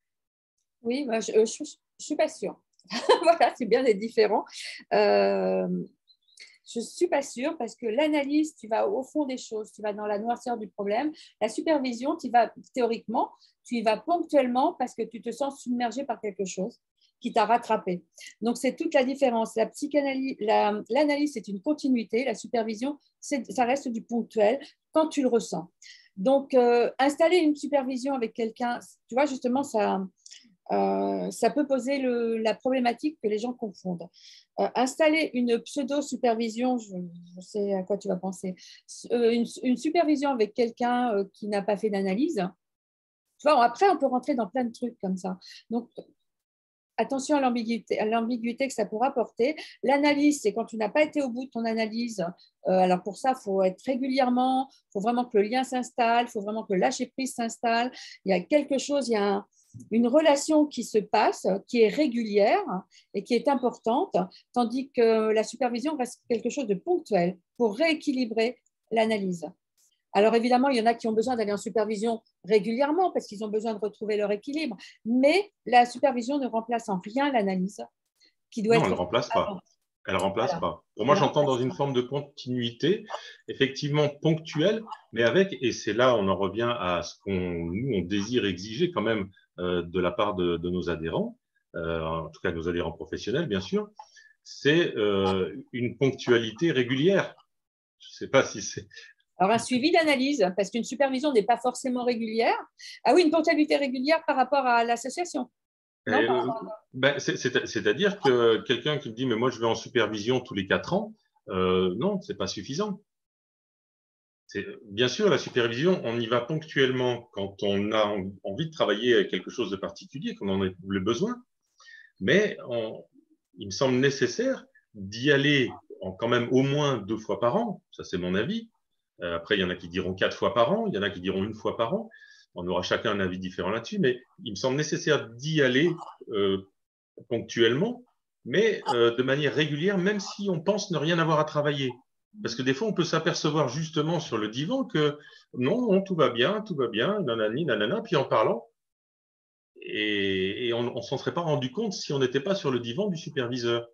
Oui, bah, je ne suis pas sûre. Voilà, c'est bien d'être différent. Euh, je ne suis pas sûre parce que l'analyse, tu vas au fond des choses, tu vas dans la noirceur du problème. La supervision, tu vas théoriquement, tu y vas ponctuellement parce que tu te sens submergé par quelque chose qui t'a rattrapé. Donc, c'est toute la différence. La psychanalyse, la, l'analyse, c'est une continuité. La supervision, c'est, ça reste du ponctuel quand tu le ressens. Donc, euh, installer une supervision avec quelqu'un, tu vois, justement, ça, euh, ça peut poser le, la problématique que les gens confondent. Euh, installer une pseudo-supervision, je, je, sais à quoi tu vas penser, euh, une, une, supervision avec quelqu'un euh, qui n'a pas fait d'analyse, tu vois, après, on peut rentrer dans plein de trucs comme ça. Donc, attention à l'ambiguïté, à l'ambiguïté que ça pourra porter. L'analyse, c'est quand tu n'as pas été au bout de ton analyse. Euh, alors pour ça, il faut être régulièrement, il faut vraiment que le lien s'installe, il faut vraiment que le lâcher-prise s'installe. Il y a quelque chose, il y a un, une relation qui se passe, qui est régulière et qui est importante, tandis que la supervision reste quelque chose de ponctuel pour rééquilibrer l'analyse. Alors évidemment, il y en a qui ont besoin d'aller en supervision régulièrement parce qu'ils ont besoin de retrouver leur équilibre, mais la supervision ne remplace en rien l'analyse qui doit Non, elle être ne remplace pas. Elle ne remplace voilà. pas. Pour moi, j'entends dans une forme de continuité, effectivement ponctuelle, mais avec, et c'est là on en revient à ce qu'on nous on désire exiger quand même euh, de la part de, de nos adhérents, euh, en tout cas de nos adhérents professionnels, bien sûr, c'est euh, une ponctualité régulière. Je ne sais pas si c'est. Alors, un suivi d'analyse, parce qu'une supervision n'est pas forcément régulière. Ah oui, une ponctualité régulière par rapport à l'association. Non, Euh, ben, c'est, c'est, c'est-à-dire que quelqu'un qui me dit, mais moi je vais en supervision tous les quatre ans, euh, non, c'est pas suffisant. C'est, bien sûr, la supervision, on y va ponctuellement quand on a envie de travailler avec quelque chose de particulier, quand on en a le besoin, mais on, il me semble nécessaire d'y aller en, quand même au moins deux fois par an, ça c'est mon avis. Euh, après, il y en a qui diront quatre fois par an, il y en a qui diront une fois par an. On aura chacun un avis différent là-dessus, mais il me semble nécessaire d'y aller euh, ponctuellement, mais euh, de manière régulière, même si on pense ne rien avoir à travailler. Parce que des fois, on peut s'apercevoir justement sur le divan que non, non, tout va bien, tout va bien, nanani, nanana, puis en parlant, et, et on ne s'en serait pas rendu compte si on n'était pas sur le divan du superviseur.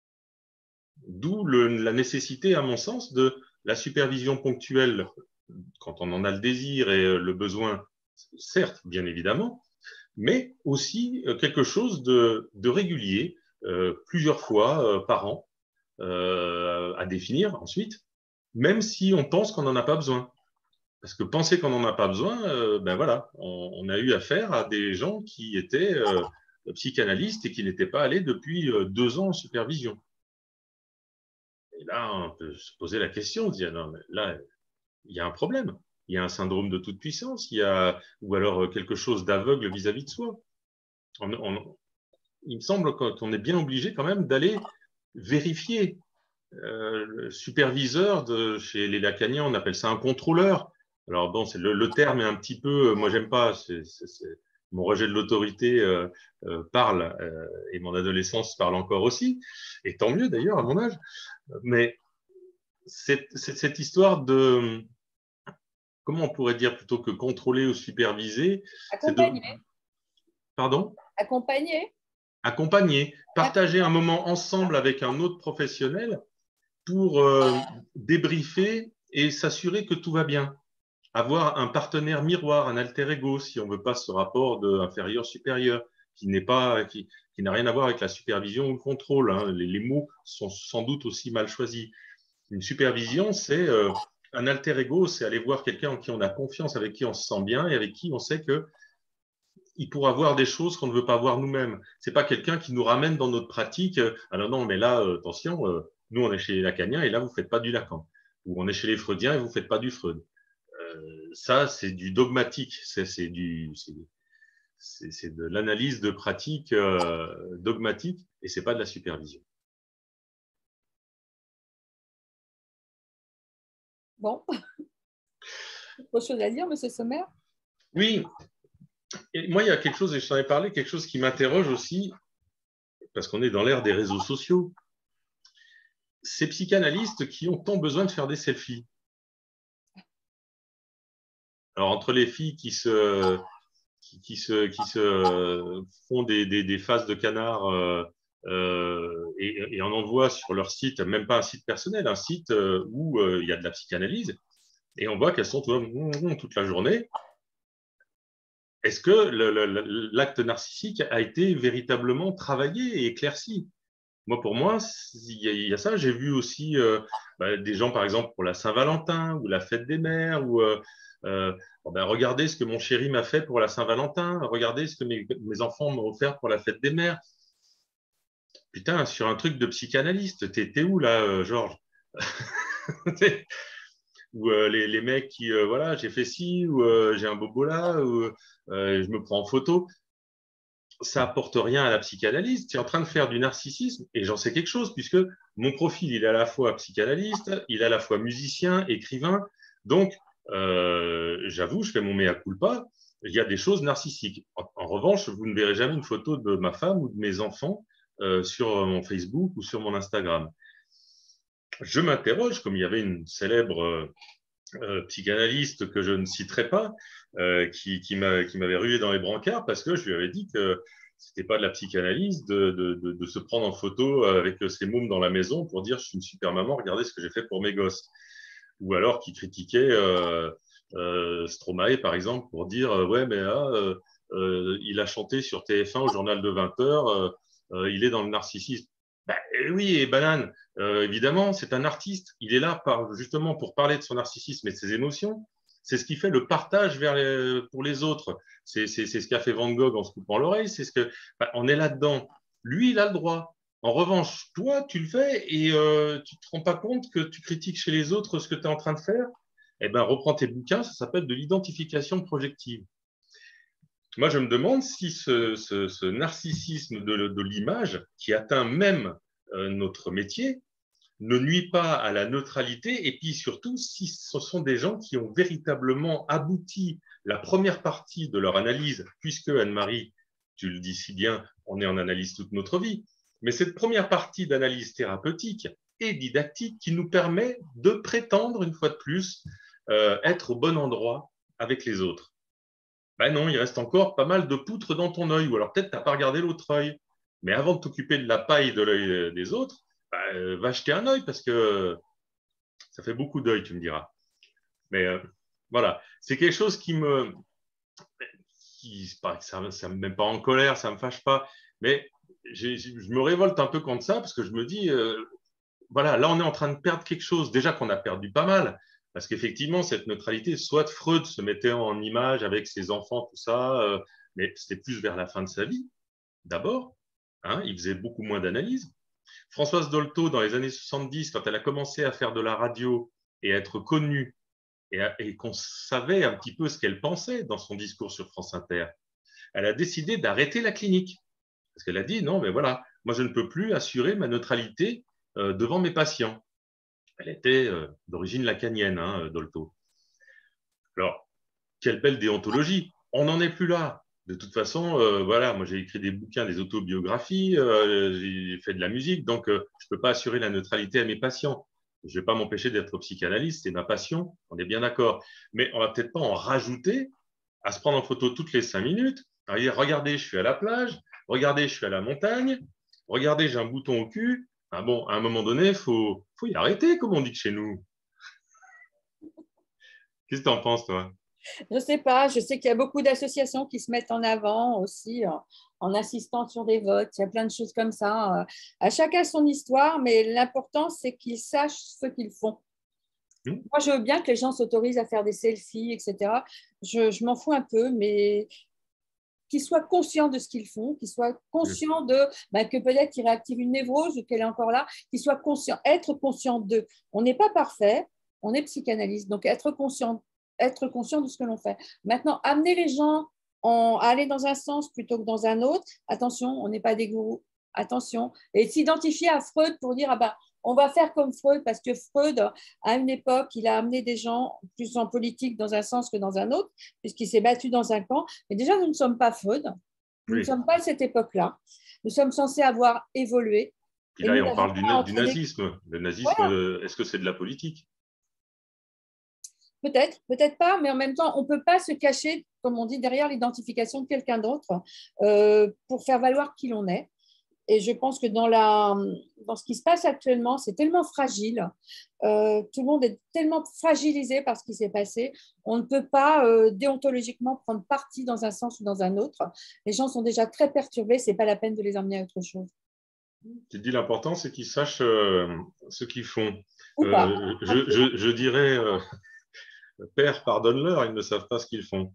D'où le, la nécessité, à mon sens, de la supervision ponctuelle quand on en a le désir et le besoin, certes, bien évidemment, mais aussi quelque chose de, de régulier, euh, plusieurs fois euh, par an, euh, à définir ensuite, même si on pense qu'on n'en a pas besoin. Parce que penser qu'on n'en a pas besoin, euh, ben voilà, on, on, a eu affaire à des gens qui étaient euh, psychanalyste et qui n'était pas allé depuis deux ans en supervision. Et là, on peut se poser la question, dire, non, mais là, il y a un problème. Il y a un syndrome de toute puissance, il y a, ou alors quelque chose d'aveugle vis-à-vis de soi. On, on, il me semble qu'on est bien obligé quand même d'aller vérifier. Euh, le superviseur de, chez les Lacaniens, on appelle ça un contrôleur. Alors bon, c'est le, le terme est un petit peu, moi j'aime pas, c'est, c'est, c'est, mon rejet de l'autorité euh, euh, parle, euh, et mon adolescence parle encore aussi, et tant mieux d'ailleurs à mon âge. Mais cette, cette, cette histoire de, comment on pourrait dire plutôt que contrôler ou superviser, c'est de, Accompagner. pardon, Accompagner. accompagner, partager un moment ensemble avec un autre professionnel pour euh, débriefer et s'assurer que tout va bien. Avoir un partenaire miroir, un alter ego, si on veut pas ce rapport d'inférieur-supérieur, qui n'est pas, qui, qui n'a rien à voir avec la supervision ou le contrôle. Hein. Les, les mots sont sans doute aussi mal choisis. Une supervision, c'est euh, un alter ego, c'est aller voir quelqu'un en qui on a confiance, avec qui on se sent bien et avec qui on sait que il pourra voir des choses qu'on ne veut pas voir nous-mêmes. C'est pas quelqu'un qui nous ramène dans notre pratique. Euh, alors non, mais là, euh, attention, euh, nous on est chez les Lacaniens et là vous faites pas du Lacan. Ou on est chez les Freudiens et vous faites pas du Freud. Euh, ça, c'est du dogmatique. C'est, c'est du, c'est, c'est, c'est de l'analyse de pratique euh, dogmatique et c'est pas de la supervision. Bon, autre chose à dire, Monsieur Sommer? Oui. Et moi, il y a quelque chose, et je t'en ai parlé, quelque chose qui m'interroge aussi, parce qu'on est dans l'ère des réseaux sociaux. Ces psychanalystes qui ont tant besoin de faire des selfies. Alors, entre les filles qui se, qui, qui se, qui se font des, des, des faces de canard euh, euh, et, et en envoient sur leur site, même pas un site personnel, un site euh, où euh, il y a de la psychanalyse, et on voit qu'elles sont toute la journée. Est-ce que le, le, l'acte narcissique a été véritablement travaillé et éclairci? Moi, pour moi, il y, a, il y a ça. J'ai vu aussi euh, bah, des gens, par exemple, pour la Saint-Valentin ou la fête des mères, ou euh, euh, bon, ben, regardez ce que mon chéri m'a fait pour la Saint-Valentin, regardez ce que mes, mes enfants m'ont offert pour la fête des mères. Putain, sur un truc de psychanalyste, t'es, t'es où là, euh, Georges? Ou euh, les, les mecs qui, euh, voilà, j'ai fait ci, ou euh, j'ai un bobo là, ou euh, je me prends en photo. Ça apporte rien à la psychanalyse. Tu es en train de faire du narcissisme et j'en sais quelque chose puisque mon profil, il est à la fois psychanalyste, il est à la fois musicien, écrivain. Donc, euh, j'avoue, je fais mon mea culpa. Il y a des choses narcissiques. En, en, revanche, vous ne verrez jamais une photo de ma femme ou de mes enfants euh, sur mon Facebook ou sur mon Instagram. Je m'interroge, comme il y avait une célèbre euh, euh, psychanalyste que je ne citerai pas, euh, qui, qui, m'a, qui m'avait rué dans les brancards parce que je lui avais dit que c'était pas de la psychanalyse de, de, de, de se prendre en photo avec ses mômes dans la maison pour dire je suis une super maman, regardez ce que j'ai fait pour mes gosses. Ou alors qui critiquait euh, euh, Stromae par exemple pour dire euh, ouais mais là euh, euh, il a chanté sur T F un au journal de vingt heures, euh, euh, il est dans le narcissisme. Ben, oui, et banane, euh, évidemment, c'est un artiste. Il est là par, justement pour parler de son narcissisme et de ses émotions. C'est ce qui fait le partage vers les, pour les autres. C'est, c'est, c'est ce qu'a fait Van Gogh en se coupant l'oreille. C'est ce que, ben, on est là-dedans. Lui, il a le droit. En revanche, toi, tu le fais et euh, tu te rends pas compte que tu critiques chez les autres ce que tu es en train de faire. Eh ben, reprends tes bouquins. Ça s'appelle de l'identification projective. Moi, je me demande si ce, ce, ce narcissisme de, de l'image, qui atteint même euh, notre métier, ne nuit pas à la neutralité, et puis surtout si ce sont des gens qui ont véritablement abouti la première partie de leur analyse, puisque Anne-Marie, tu le dis si bien, on est en analyse toute notre vie, mais cette première partie d'analyse thérapeutique et didactique qui nous permet de prétendre, une fois de plus, euh, être au bon endroit avec les autres. Ben non, il reste encore pas mal de poutres dans ton œil, ou alors peut-être tu n'as pas regardé l'autre œil. Mais avant de t'occuper de la paille de l'œil des autres, ben, va acheter un œil parce que ça fait beaucoup d'œil, tu me diras. Mais euh, voilà, c'est quelque chose qui me, qui, pas, ça, ça me met pas en colère, ça me fâche pas, mais j'ai, je me révolte un peu contre ça parce que je me dis, euh, voilà, là on est en train de perdre quelque chose. Déjà qu'on a perdu pas mal, parce qu'effectivement cette neutralité, soit Freud se mettait en image avec ses enfants, tout ça, euh, mais c'était plus vers la fin de sa vie. d'abord, hein, il faisait beaucoup moins d'analyse. Françoise Dolto, dans les années soixante-dix, quand elle a commencé à faire de la radio et à être connue, et, et qu'on savait un petit peu ce qu'elle pensait dans son discours sur France Inter, elle a décidé d'arrêter la clinique. Parce qu'elle a dit, non, mais voilà, moi je ne peux plus assurer ma neutralité euh, devant mes patients. Elle était euh, d'origine lacanienne, hein, Dolto. Alors, quelle belle déontologie. On n'en est plus là. De toute façon, euh, voilà, moi j'ai écrit des bouquins, des autobiographies, euh, j'ai fait de la musique, donc euh, je ne peux pas assurer la neutralité à mes patients. Je ne vais pas m'empêcher d'être psychanalyste, c'est ma passion, on est bien d'accord. Mais on va peut-être pas en rajouter à se prendre en photo toutes les cinq minutes, à dire regardez, je suis à la plage, regardez, je suis à la montagne, regardez, j'ai un bouton au cul. Ah bon, à un moment donné, il faut, faut y arrêter, comme on dit chez nous. Qu'est-ce que tu en penses, toi? Je ne sais pas, je sais qu'il y a beaucoup d'associations qui se mettent en avant aussi en, en insistant sur des votes. Il y a plein de choses comme ça. À chacun son histoire, mais l'important, c'est qu'ils sachent ce qu'ils font. Hmm. Moi, je veux bien que les gens s'autorisent à faire des selfies, et cetera. Je, je m'en fous un peu, mais qu'ils soient conscients de ce qu'ils font, qu'ils soient conscients de bah, que peut-être ils réactivent une névrose ou qu'elle est encore là, qu'ils soient conscients, être conscients d'eux. On n'est pas parfait, on est psychanalyste, donc être conscient, être conscient de ce que l'on fait. Maintenant, amener les gens en, à aller dans un sens plutôt que dans un autre, attention, on n'est pas des gourous, attention, et s'identifier à Freud pour dire ah ben, on va faire comme Freud, parce que Freud, à une époque, il a amené des gens plus en politique dans un sens que dans un autre, puisqu'il s'est battu dans un camp. Mais déjà, nous ne sommes pas Freud, nous ne Oui. sommes pas à cette époque-là. Nous sommes censés avoir évolué. Puis Et là, nous on n'avons parle du, pas du entraîné. nazisme. Le nazisme, Voilà, euh, est-ce que c'est de la politique? peut-être, peut-être pas, mais en même temps, on ne peut pas se cacher, comme on dit, derrière l'identification de quelqu'un d'autre euh, pour faire valoir qui l'on est. Et je pense que dans, la, dans ce qui se passe actuellement, c'est tellement fragile. Euh, tout le monde est tellement fragilisé par ce qui s'est passé. On ne peut pas euh, déontologiquement prendre parti dans un sens ou dans un autre. Les gens sont déjà très perturbés. Ce n'est pas la peine de les emmener à autre chose. Tu dis l'important, c'est qu'ils sachent euh, ce qu'ils font. Ou pas. Euh, je, je, je, dirais, euh, Père, pardonne-leur, ils ne savent pas ce qu'ils font.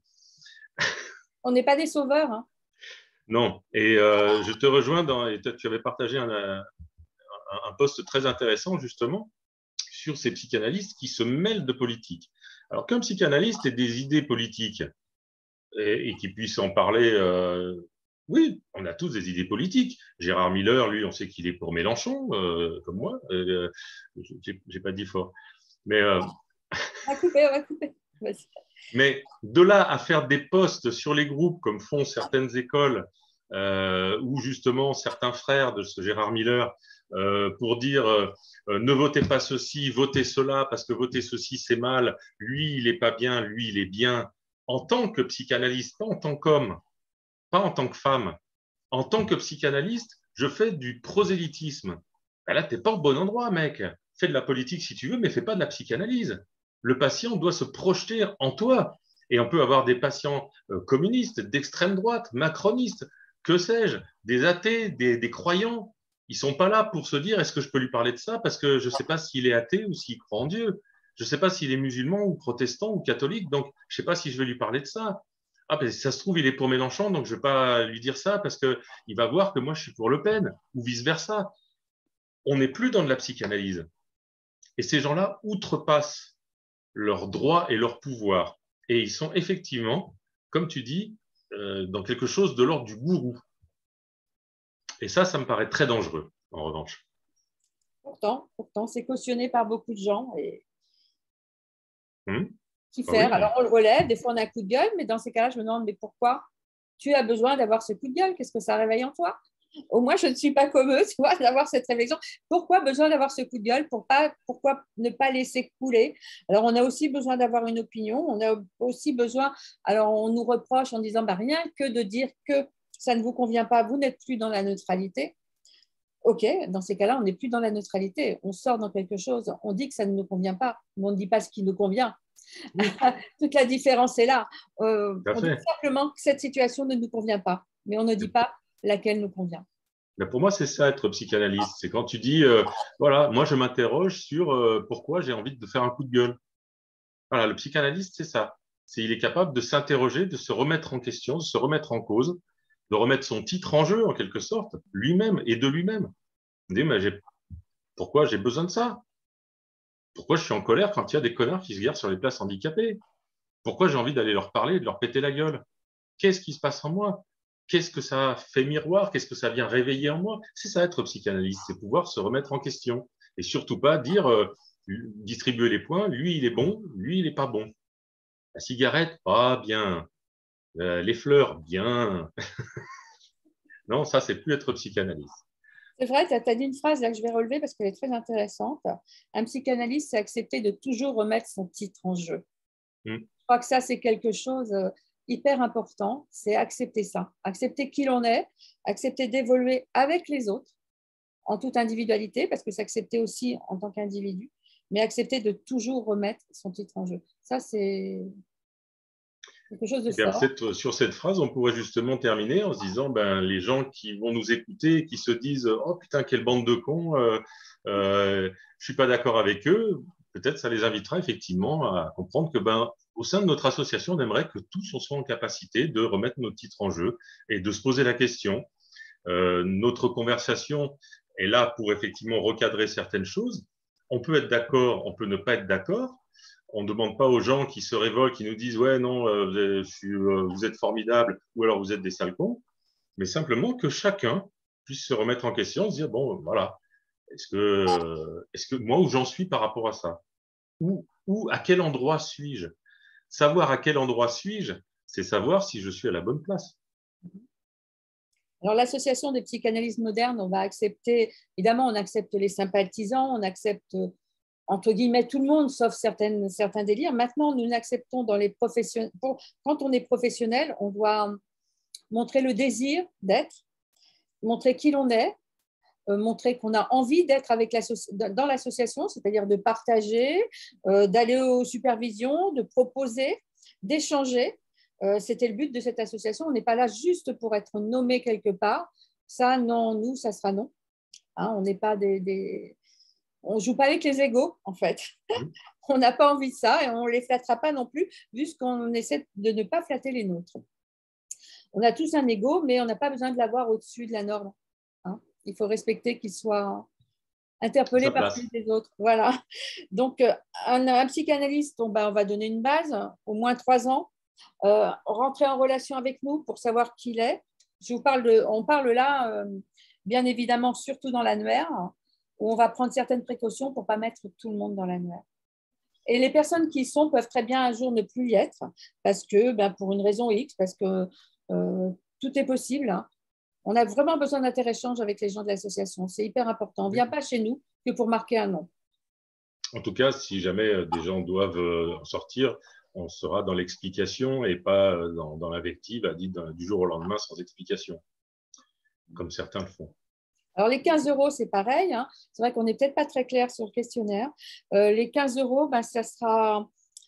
On n'est pas des sauveurs. Hein. Non. Et euh, je te rejoins dans. Et tu avais partagé un, un, un post très intéressant, justement, sur ces psychanalystes qui se mêlent de politique. Alors, qu'un psychanalyste ait des idées politiques et, et qu'il puisse en parler. Euh, oui, on a tous des idées politiques. Gérard Miller, lui, on sait qu'il est pour Mélenchon, euh, comme moi. Euh, j'ai pas dit fort. Mais, euh, On va couper, on va couper. Vas-y. mais de là à faire des posts sur les groupes, comme font certaines écoles, euh, ou justement certains frères de ce Gérard Miller, euh, pour dire euh, ne votez pas ceci, votez cela, parce que voter ceci, c'est mal, lui, il n'est pas bien, lui, il est bien, en tant que psychanalyste, pas en tant qu'homme, pas en tant que femme. En tant que psychanalyste, je fais du prosélytisme. Ben là, tu n'es pas au bon endroit, mec. Fais de la politique si tu veux, mais fais pas de la psychanalyse. Le patient doit se projeter en toi. Et on peut avoir des patients euh, communistes, d'extrême droite, macronistes, que sais-je, des athées, des, des croyants. Ils sont pas là pour se dire est-ce que je peux lui parler de ça parce que je ne sais pas s'il est athée ou s'il croit en Dieu. Je ne sais pas s'il est musulman ou protestant ou catholique, donc je ne sais pas si je vais lui parler de ça. Ah, ben, ça se trouve, il est pour Mélenchon, donc je ne vais pas lui dire ça parce qu'il va voir que moi, je suis pour Le Pen, ou vice-versa. On n'est plus dans de la psychanalyse. Et ces gens-là outrepassent leurs droits et leurs pouvoirs. Et ils sont effectivement, comme tu dis, euh, dans quelque chose de l'ordre du gourou. Et ça, ça me paraît très dangereux, en revanche. Pourtant, pourtant c'est cautionné par beaucoup de gens. Et Hum qu'y ah faire? oui, Alors, on le relève, des fois, on a un coup de gueule, mais dans ces cas-là, je me demande, mais pourquoi tu as besoin d'avoir ce coup de gueule? Qu'est-ce que ça réveille en toi? Au moins, je ne suis pas comme eux, tu vois, d'avoir cette réflexion. Pourquoi besoin d'avoir ce coup de gueule? Pour pas, pourquoi ne pas laisser couler? Alors, on a aussi besoin d'avoir une opinion. On a aussi besoin. Alors, on nous reproche en disant bah, rien que de dire que ça ne vous convient pas, vous n'êtes plus dans la neutralité. OK, dans ces cas-là, on n'est plus dans la neutralité. On sort dans quelque chose. On dit que ça ne nous convient pas, mais on ne dit pas ce qui nous convient. oui, Toute la différence est là. Euh, tout à on dit fait. simplement que cette situation ne nous convient pas, mais on ne dit pas laquelle nous convient. Mais pour moi, c'est ça être psychanalyste. C'est quand tu dis, euh, voilà, moi, je m'interroge sur euh, pourquoi j'ai envie de faire un coup de gueule. Voilà, le psychanalyste, c'est ça. C'est il est capable de s'interroger, de se remettre en question, de se remettre en cause de remettre son titre en jeu, en quelque sorte, lui-même et de lui-même. Mais j'ai, pourquoi j'ai besoin de ça? Pourquoi je suis en colère quand il y a des connards qui se garent sur les places handicapées? Pourquoi j'ai envie d'aller leur parler et de leur péter la gueule? Qu'est-ce qui se passe en moi? Qu'est-ce que ça fait miroir? Qu'est-ce que ça vient réveiller en moi? C'est ça être psychanalyste, c'est pouvoir se remettre en question. Et surtout pas dire, euh, distribuer les points, lui il est bon, lui il n'est pas bon. La cigarette, pas bien. Euh, les fleurs, bien. Non, ça, c'est plus être psychanalyste. C'est vrai, tu as dit une phrase là que je vais relever parce qu'elle est très intéressante. Un psychanalyste, c'est accepter de toujours remettre son titre en jeu. Mm. Je crois que ça, c'est quelque chose euh, hyper important, c'est accepter ça. Accepter qui l'on est, accepter d'évoluer avec les autres en toute individualité, parce que c'est accepter aussi en tant qu'individu, mais accepter de toujours remettre son titre en jeu. Ça, c'est quelque chose de fort. Cette, sur cette phrase, on pourrait justement terminer en se disant, ben, les gens qui vont nous écouter, qui se disent, oh putain, quelle bande de cons, euh, euh, je suis pas d'accord avec eux, peut-être ça les invitera effectivement à comprendre que, ben, au sein de notre association, on aimerait que tous on soit en capacité de remettre nos titres en jeu et de se poser la question. Euh, notre conversation est là pour effectivement recadrer certaines choses. On peut être d'accord, on peut ne pas être d'accord. On ne demande pas aux gens qui se révoltent, qui nous disent « Ouais, non, euh, je suis, euh, vous êtes formidables » ou alors « Vous êtes des sales cons », mais simplement que chacun puisse se remettre en question, se dire « Bon, voilà, est-ce que, euh, est-ce que moi, où j'en suis par rapport à ça? Où, où, à quel endroit suis-je » Savoir à quel endroit suis-je, c'est savoir si je suis à la bonne place. Alors, l'association des psychanalystes modernes, on va accepter, évidemment, on accepte les sympathisants, on accepte entre guillemets tout le monde, sauf certaines, certains délires. Maintenant, nous n'acceptons dans les professionnels. Quand on est professionnel, on doit montrer le désir d'être, montrer qui l'on est, euh, montrer qu'on a envie d'être avec dans l'association, c'est-à-dire de partager, euh, d'aller aux supervisions, de proposer, d'échanger. Euh, C'était le but de cette association. On n'est pas là juste pour être nommé quelque part. Ça, non, nous, ça sera non. Hein, on n'est pas des, des... On ne joue pas avec les égos, en fait. Mmh. On n'a pas envie de ça et on ne les flattera pas non plus, vu qu'on essaie de ne pas flatter les nôtres. On a tous un ego, mais on n'a pas besoin de l'avoir au-dessus de la norme. Hein. Il faut respecter qu'il soit interpellé par les autres. Voilà. Donc, un, un psychanalyste, on, ben, on va donner une base, au moins trois ans, euh, rentrer en relation avec nous pour savoir qui il est. Je vous parle de, on parle là, euh, bien évidemment, surtout dans l'annuaire, où on va prendre certaines précautions pour ne pas mettre tout le monde dans l'annuaire. Et les personnes qui y sont peuvent très bien un jour ne plus y être, parce que, ben, pour une raison X, parce que euh, tout est possible. Hein. On a vraiment besoin d'inter-échange avec les gens de l'association. C'est hyper important. On ne vient pas chez nous que pour marquer un nom. En tout cas, si jamais des gens doivent en sortir, on sera dans l'explication et pas dans, dans l'invective à dire du jour au lendemain sans explication, comme certains le font. Alors, les quinze euros, c'est pareil. Hein. C'est vrai qu'on n'est peut-être pas très clair sur le questionnaire. Euh, les quinze euros, ben, ça sera,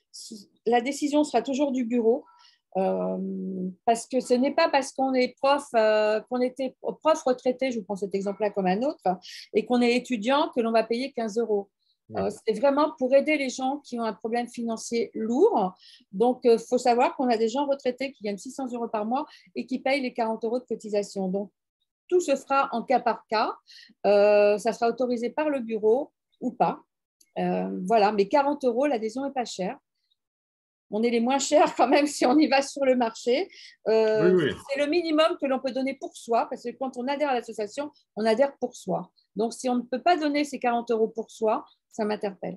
la décision sera toujours du bureau. Euh, parce que ce n'est pas parce qu'on est prof, euh, qu'on était prof retraité, je vous prends cet exemple-là comme un autre, et qu'on est étudiant que l'on va payer quinze euros. Euh, c'est vraiment pour aider les gens qui ont un problème financier lourd. Donc, il euh, faut savoir qu'on a des gens retraités qui gagnent six cents euros par mois et qui payent les quarante euros de cotisation. Donc, tout se fera en cas par cas. Euh, ça sera autorisé par le bureau ou pas. Euh, voilà, mais quarante euros, l'adhésion n'est pas chère. On est les moins chers quand même si on y va sur le marché. Euh, oui, oui. C'est le minimum que l'on peut donner pour soi, parce que quand on adhère à l'association, on adhère pour soi. Donc, si on ne peut pas donner ces quarante euros pour soi, ça m'interpelle.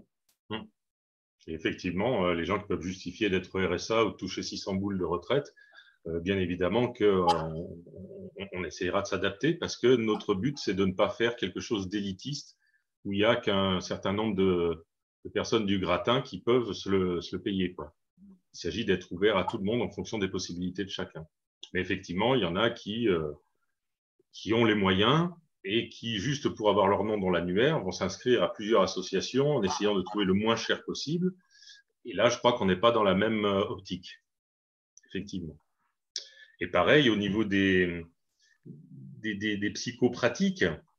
Et effectivement, les gens qui peuvent justifier d'être R S A ou de toucher six cents boules de retraite, bien évidemment qu'on on essaiera de s'adapter parce que notre but, c'est de ne pas faire quelque chose d'élitiste où il n'y a qu'un certain nombre de, de personnes du gratin qui peuvent se le, se le payer, quoi. Il s'agit d'être ouvert à tout le monde en fonction des possibilités de chacun. Mais effectivement, il y en a qui, euh, qui ont les moyens et qui, juste pour avoir leur nom dans l'annuaire, vont s'inscrire à plusieurs associations en essayant de trouver le moins cher possible. Et là, je crois qu'on n'est pas dans la même optique, effectivement. Et pareil, au niveau des, des, des, des psychopratiques,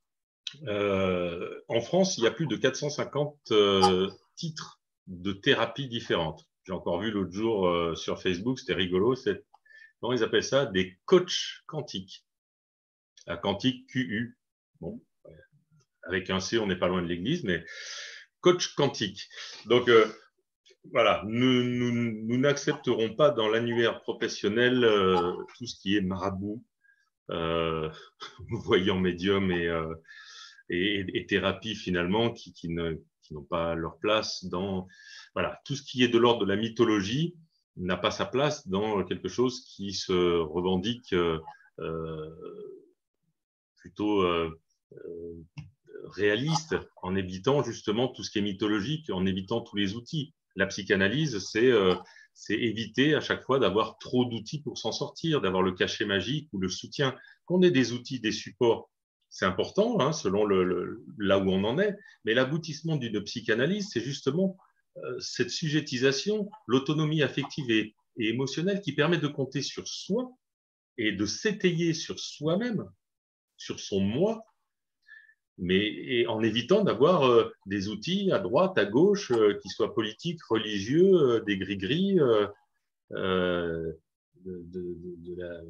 euh, en France, il y a plus de quatre cent cinquante euh, titres de thérapies différentes. J'ai encore vu l'autre jour euh, sur Facebook, c'était rigolo, Comment ils appellent ça? Des coachs quantiques. La quantique Q U. Bon, avec un C, on n'est pas loin de l'église, mais coach quantique. Donc, euh, voilà, nous, nous, nous n'accepterons pas dans l'annuaire professionnel euh, tout ce qui est marabout, euh, voyant médium et, euh, et, et thérapie finalement qui, qui ne, qui n'ont pas leur place dans, voilà, tout ce qui est de l'ordre de la mythologie n'a pas sa place dans quelque chose qui se revendique euh, euh, plutôt euh, euh, réaliste, en évitant justement tout ce qui est mythologique, en évitant tous les outils. La psychanalyse, c'est euh, c'est éviter à chaque fois d'avoir trop d'outils pour s'en sortir, d'avoir le cachet magique ou le soutien. Qu'on ait des outils, des supports, c'est important, hein, selon le, le, là où on en est, mais l'aboutissement d'une psychanalyse, c'est justement euh, cette sujettisation, l'autonomie affective et, et émotionnelle qui permet de compter sur soi et de s'étayer sur soi-même, sur son moi, mais et en évitant d'avoir euh, des outils à droite, à gauche, euh, qui soient politiques, religieux, euh, des gris-gris, euh, euh, de, de, de, de la...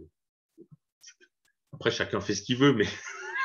Après, chacun fait ce qu'il veut, mais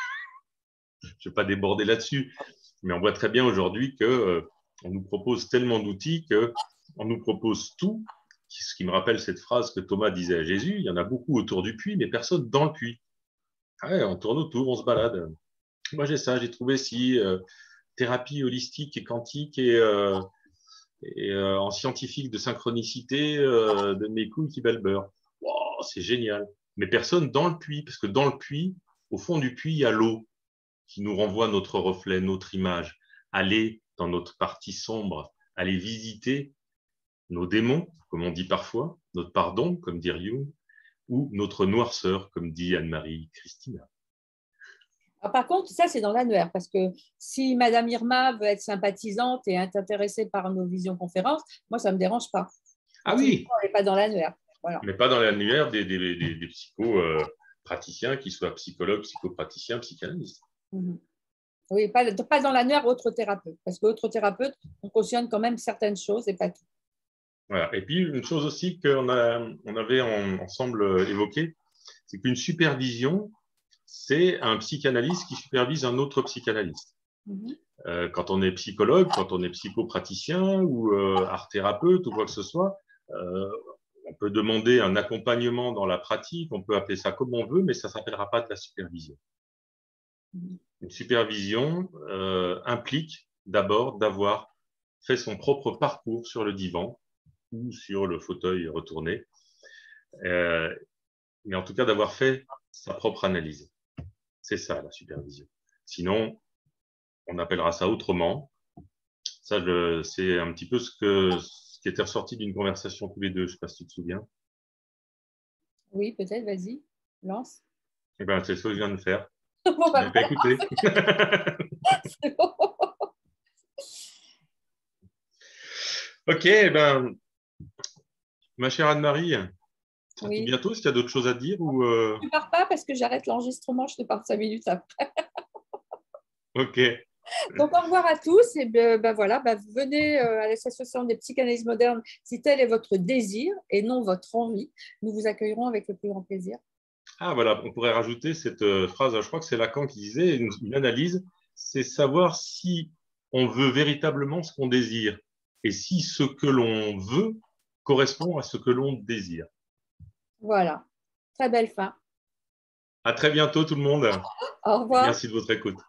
je ne vais pas déborder là-dessus. Mais on voit très bien aujourd'hui que euh, on nous propose tellement d'outils que on nous propose tout, ce qui me rappelle cette phrase que Thomas disait à Jésus, il y en a beaucoup autour du puits, mais personne dans le puits. Ouais, on tourne autour, on se balade. Moi, j'ai ça, j'ai trouvé si euh, thérapie holistique et quantique et, euh, et euh, en scientifique de synchronicité euh, de mes couilles qui belle beurre. Wow, c'est génial. Mais personne dans le puits, parce que dans le puits, au fond du puits, il y a l'eau qui nous renvoie notre reflet, notre image. Aller dans notre partie sombre, aller visiter nos démons, comme on dit parfois, notre pardon, comme dit Jung, ou notre noirceur, comme dit Anne-Marie Christina. Alors, par contre, ça, c'est dans l'annuaire, parce que si Madame Irma veut être sympathisante et être intéressée par nos visioconférences, moi, ça ne me dérange pas. Ah oui, on n'est pas dans l'annuaire. Voilà. Mais pas dans l'annuaire des, des, des, des psycho-praticiens, euh, qui soient psychologues, psychopraticiens, psychanalystes. Mm-hmm. Oui, pas, pas dans l'annuaire autre thérapeute, parce qu'autre thérapeute, on cautionne quand même certaines choses et pas tout. Voilà. Et puis, une chose aussi qu'on a, on avait en, ensemble évoqué, c'est qu'une supervision, c'est un psychanalyste qui supervise un autre psychanalyste. Mm-hmm. Euh, quand on est psychologue, quand on est psychopraticien ou euh, art thérapeute ou quoi que ce soit, euh, on peut demander un accompagnement dans la pratique, on peut appeler ça comme on veut, mais ça ne s'appellera pas de la supervision. Mm-hmm. Une supervision euh, implique d'abord d'avoir fait son propre parcours sur le divan ou sur le fauteuil retourné, euh, mais en tout cas d'avoir fait sa propre analyse. C'est ça la supervision. Sinon, on appellera ça autrement. Ça, c'est un petit peu ce, que, ce qui était ressorti d'une conversation tous les deux. Je ne sais pas si tu te souviens. Oui, peut-être, vas-y, lance. Eh ben, c'est ce que je viens de faire. Bon, bah, pas écouté. C'est bon. Ok, eh ben, ma chère Anne-Marie, oui. À bientôt. Est-ce qu'il y a d'autres choses à dire ou euh... Je ne pars pas parce que j'arrête l'enregistrement, je te parle cinq minutes après. Ok. Donc, au revoir à tous. Et ben, ben voilà, ben, venez à l'association des psychanalystes modernes si tel est votre désir et non votre envie. Nous vous accueillerons avec le plus grand plaisir. Ah, voilà, on pourrait rajouter cette phrase, je crois que c'est Lacan qui disait, une, une analyse, c'est savoir si on veut véritablement ce qu'on désire et si ce que l'on veut correspond à ce que l'on désire. Voilà, très belle fin. À très bientôt tout le monde. Au revoir. Merci de votre écoute.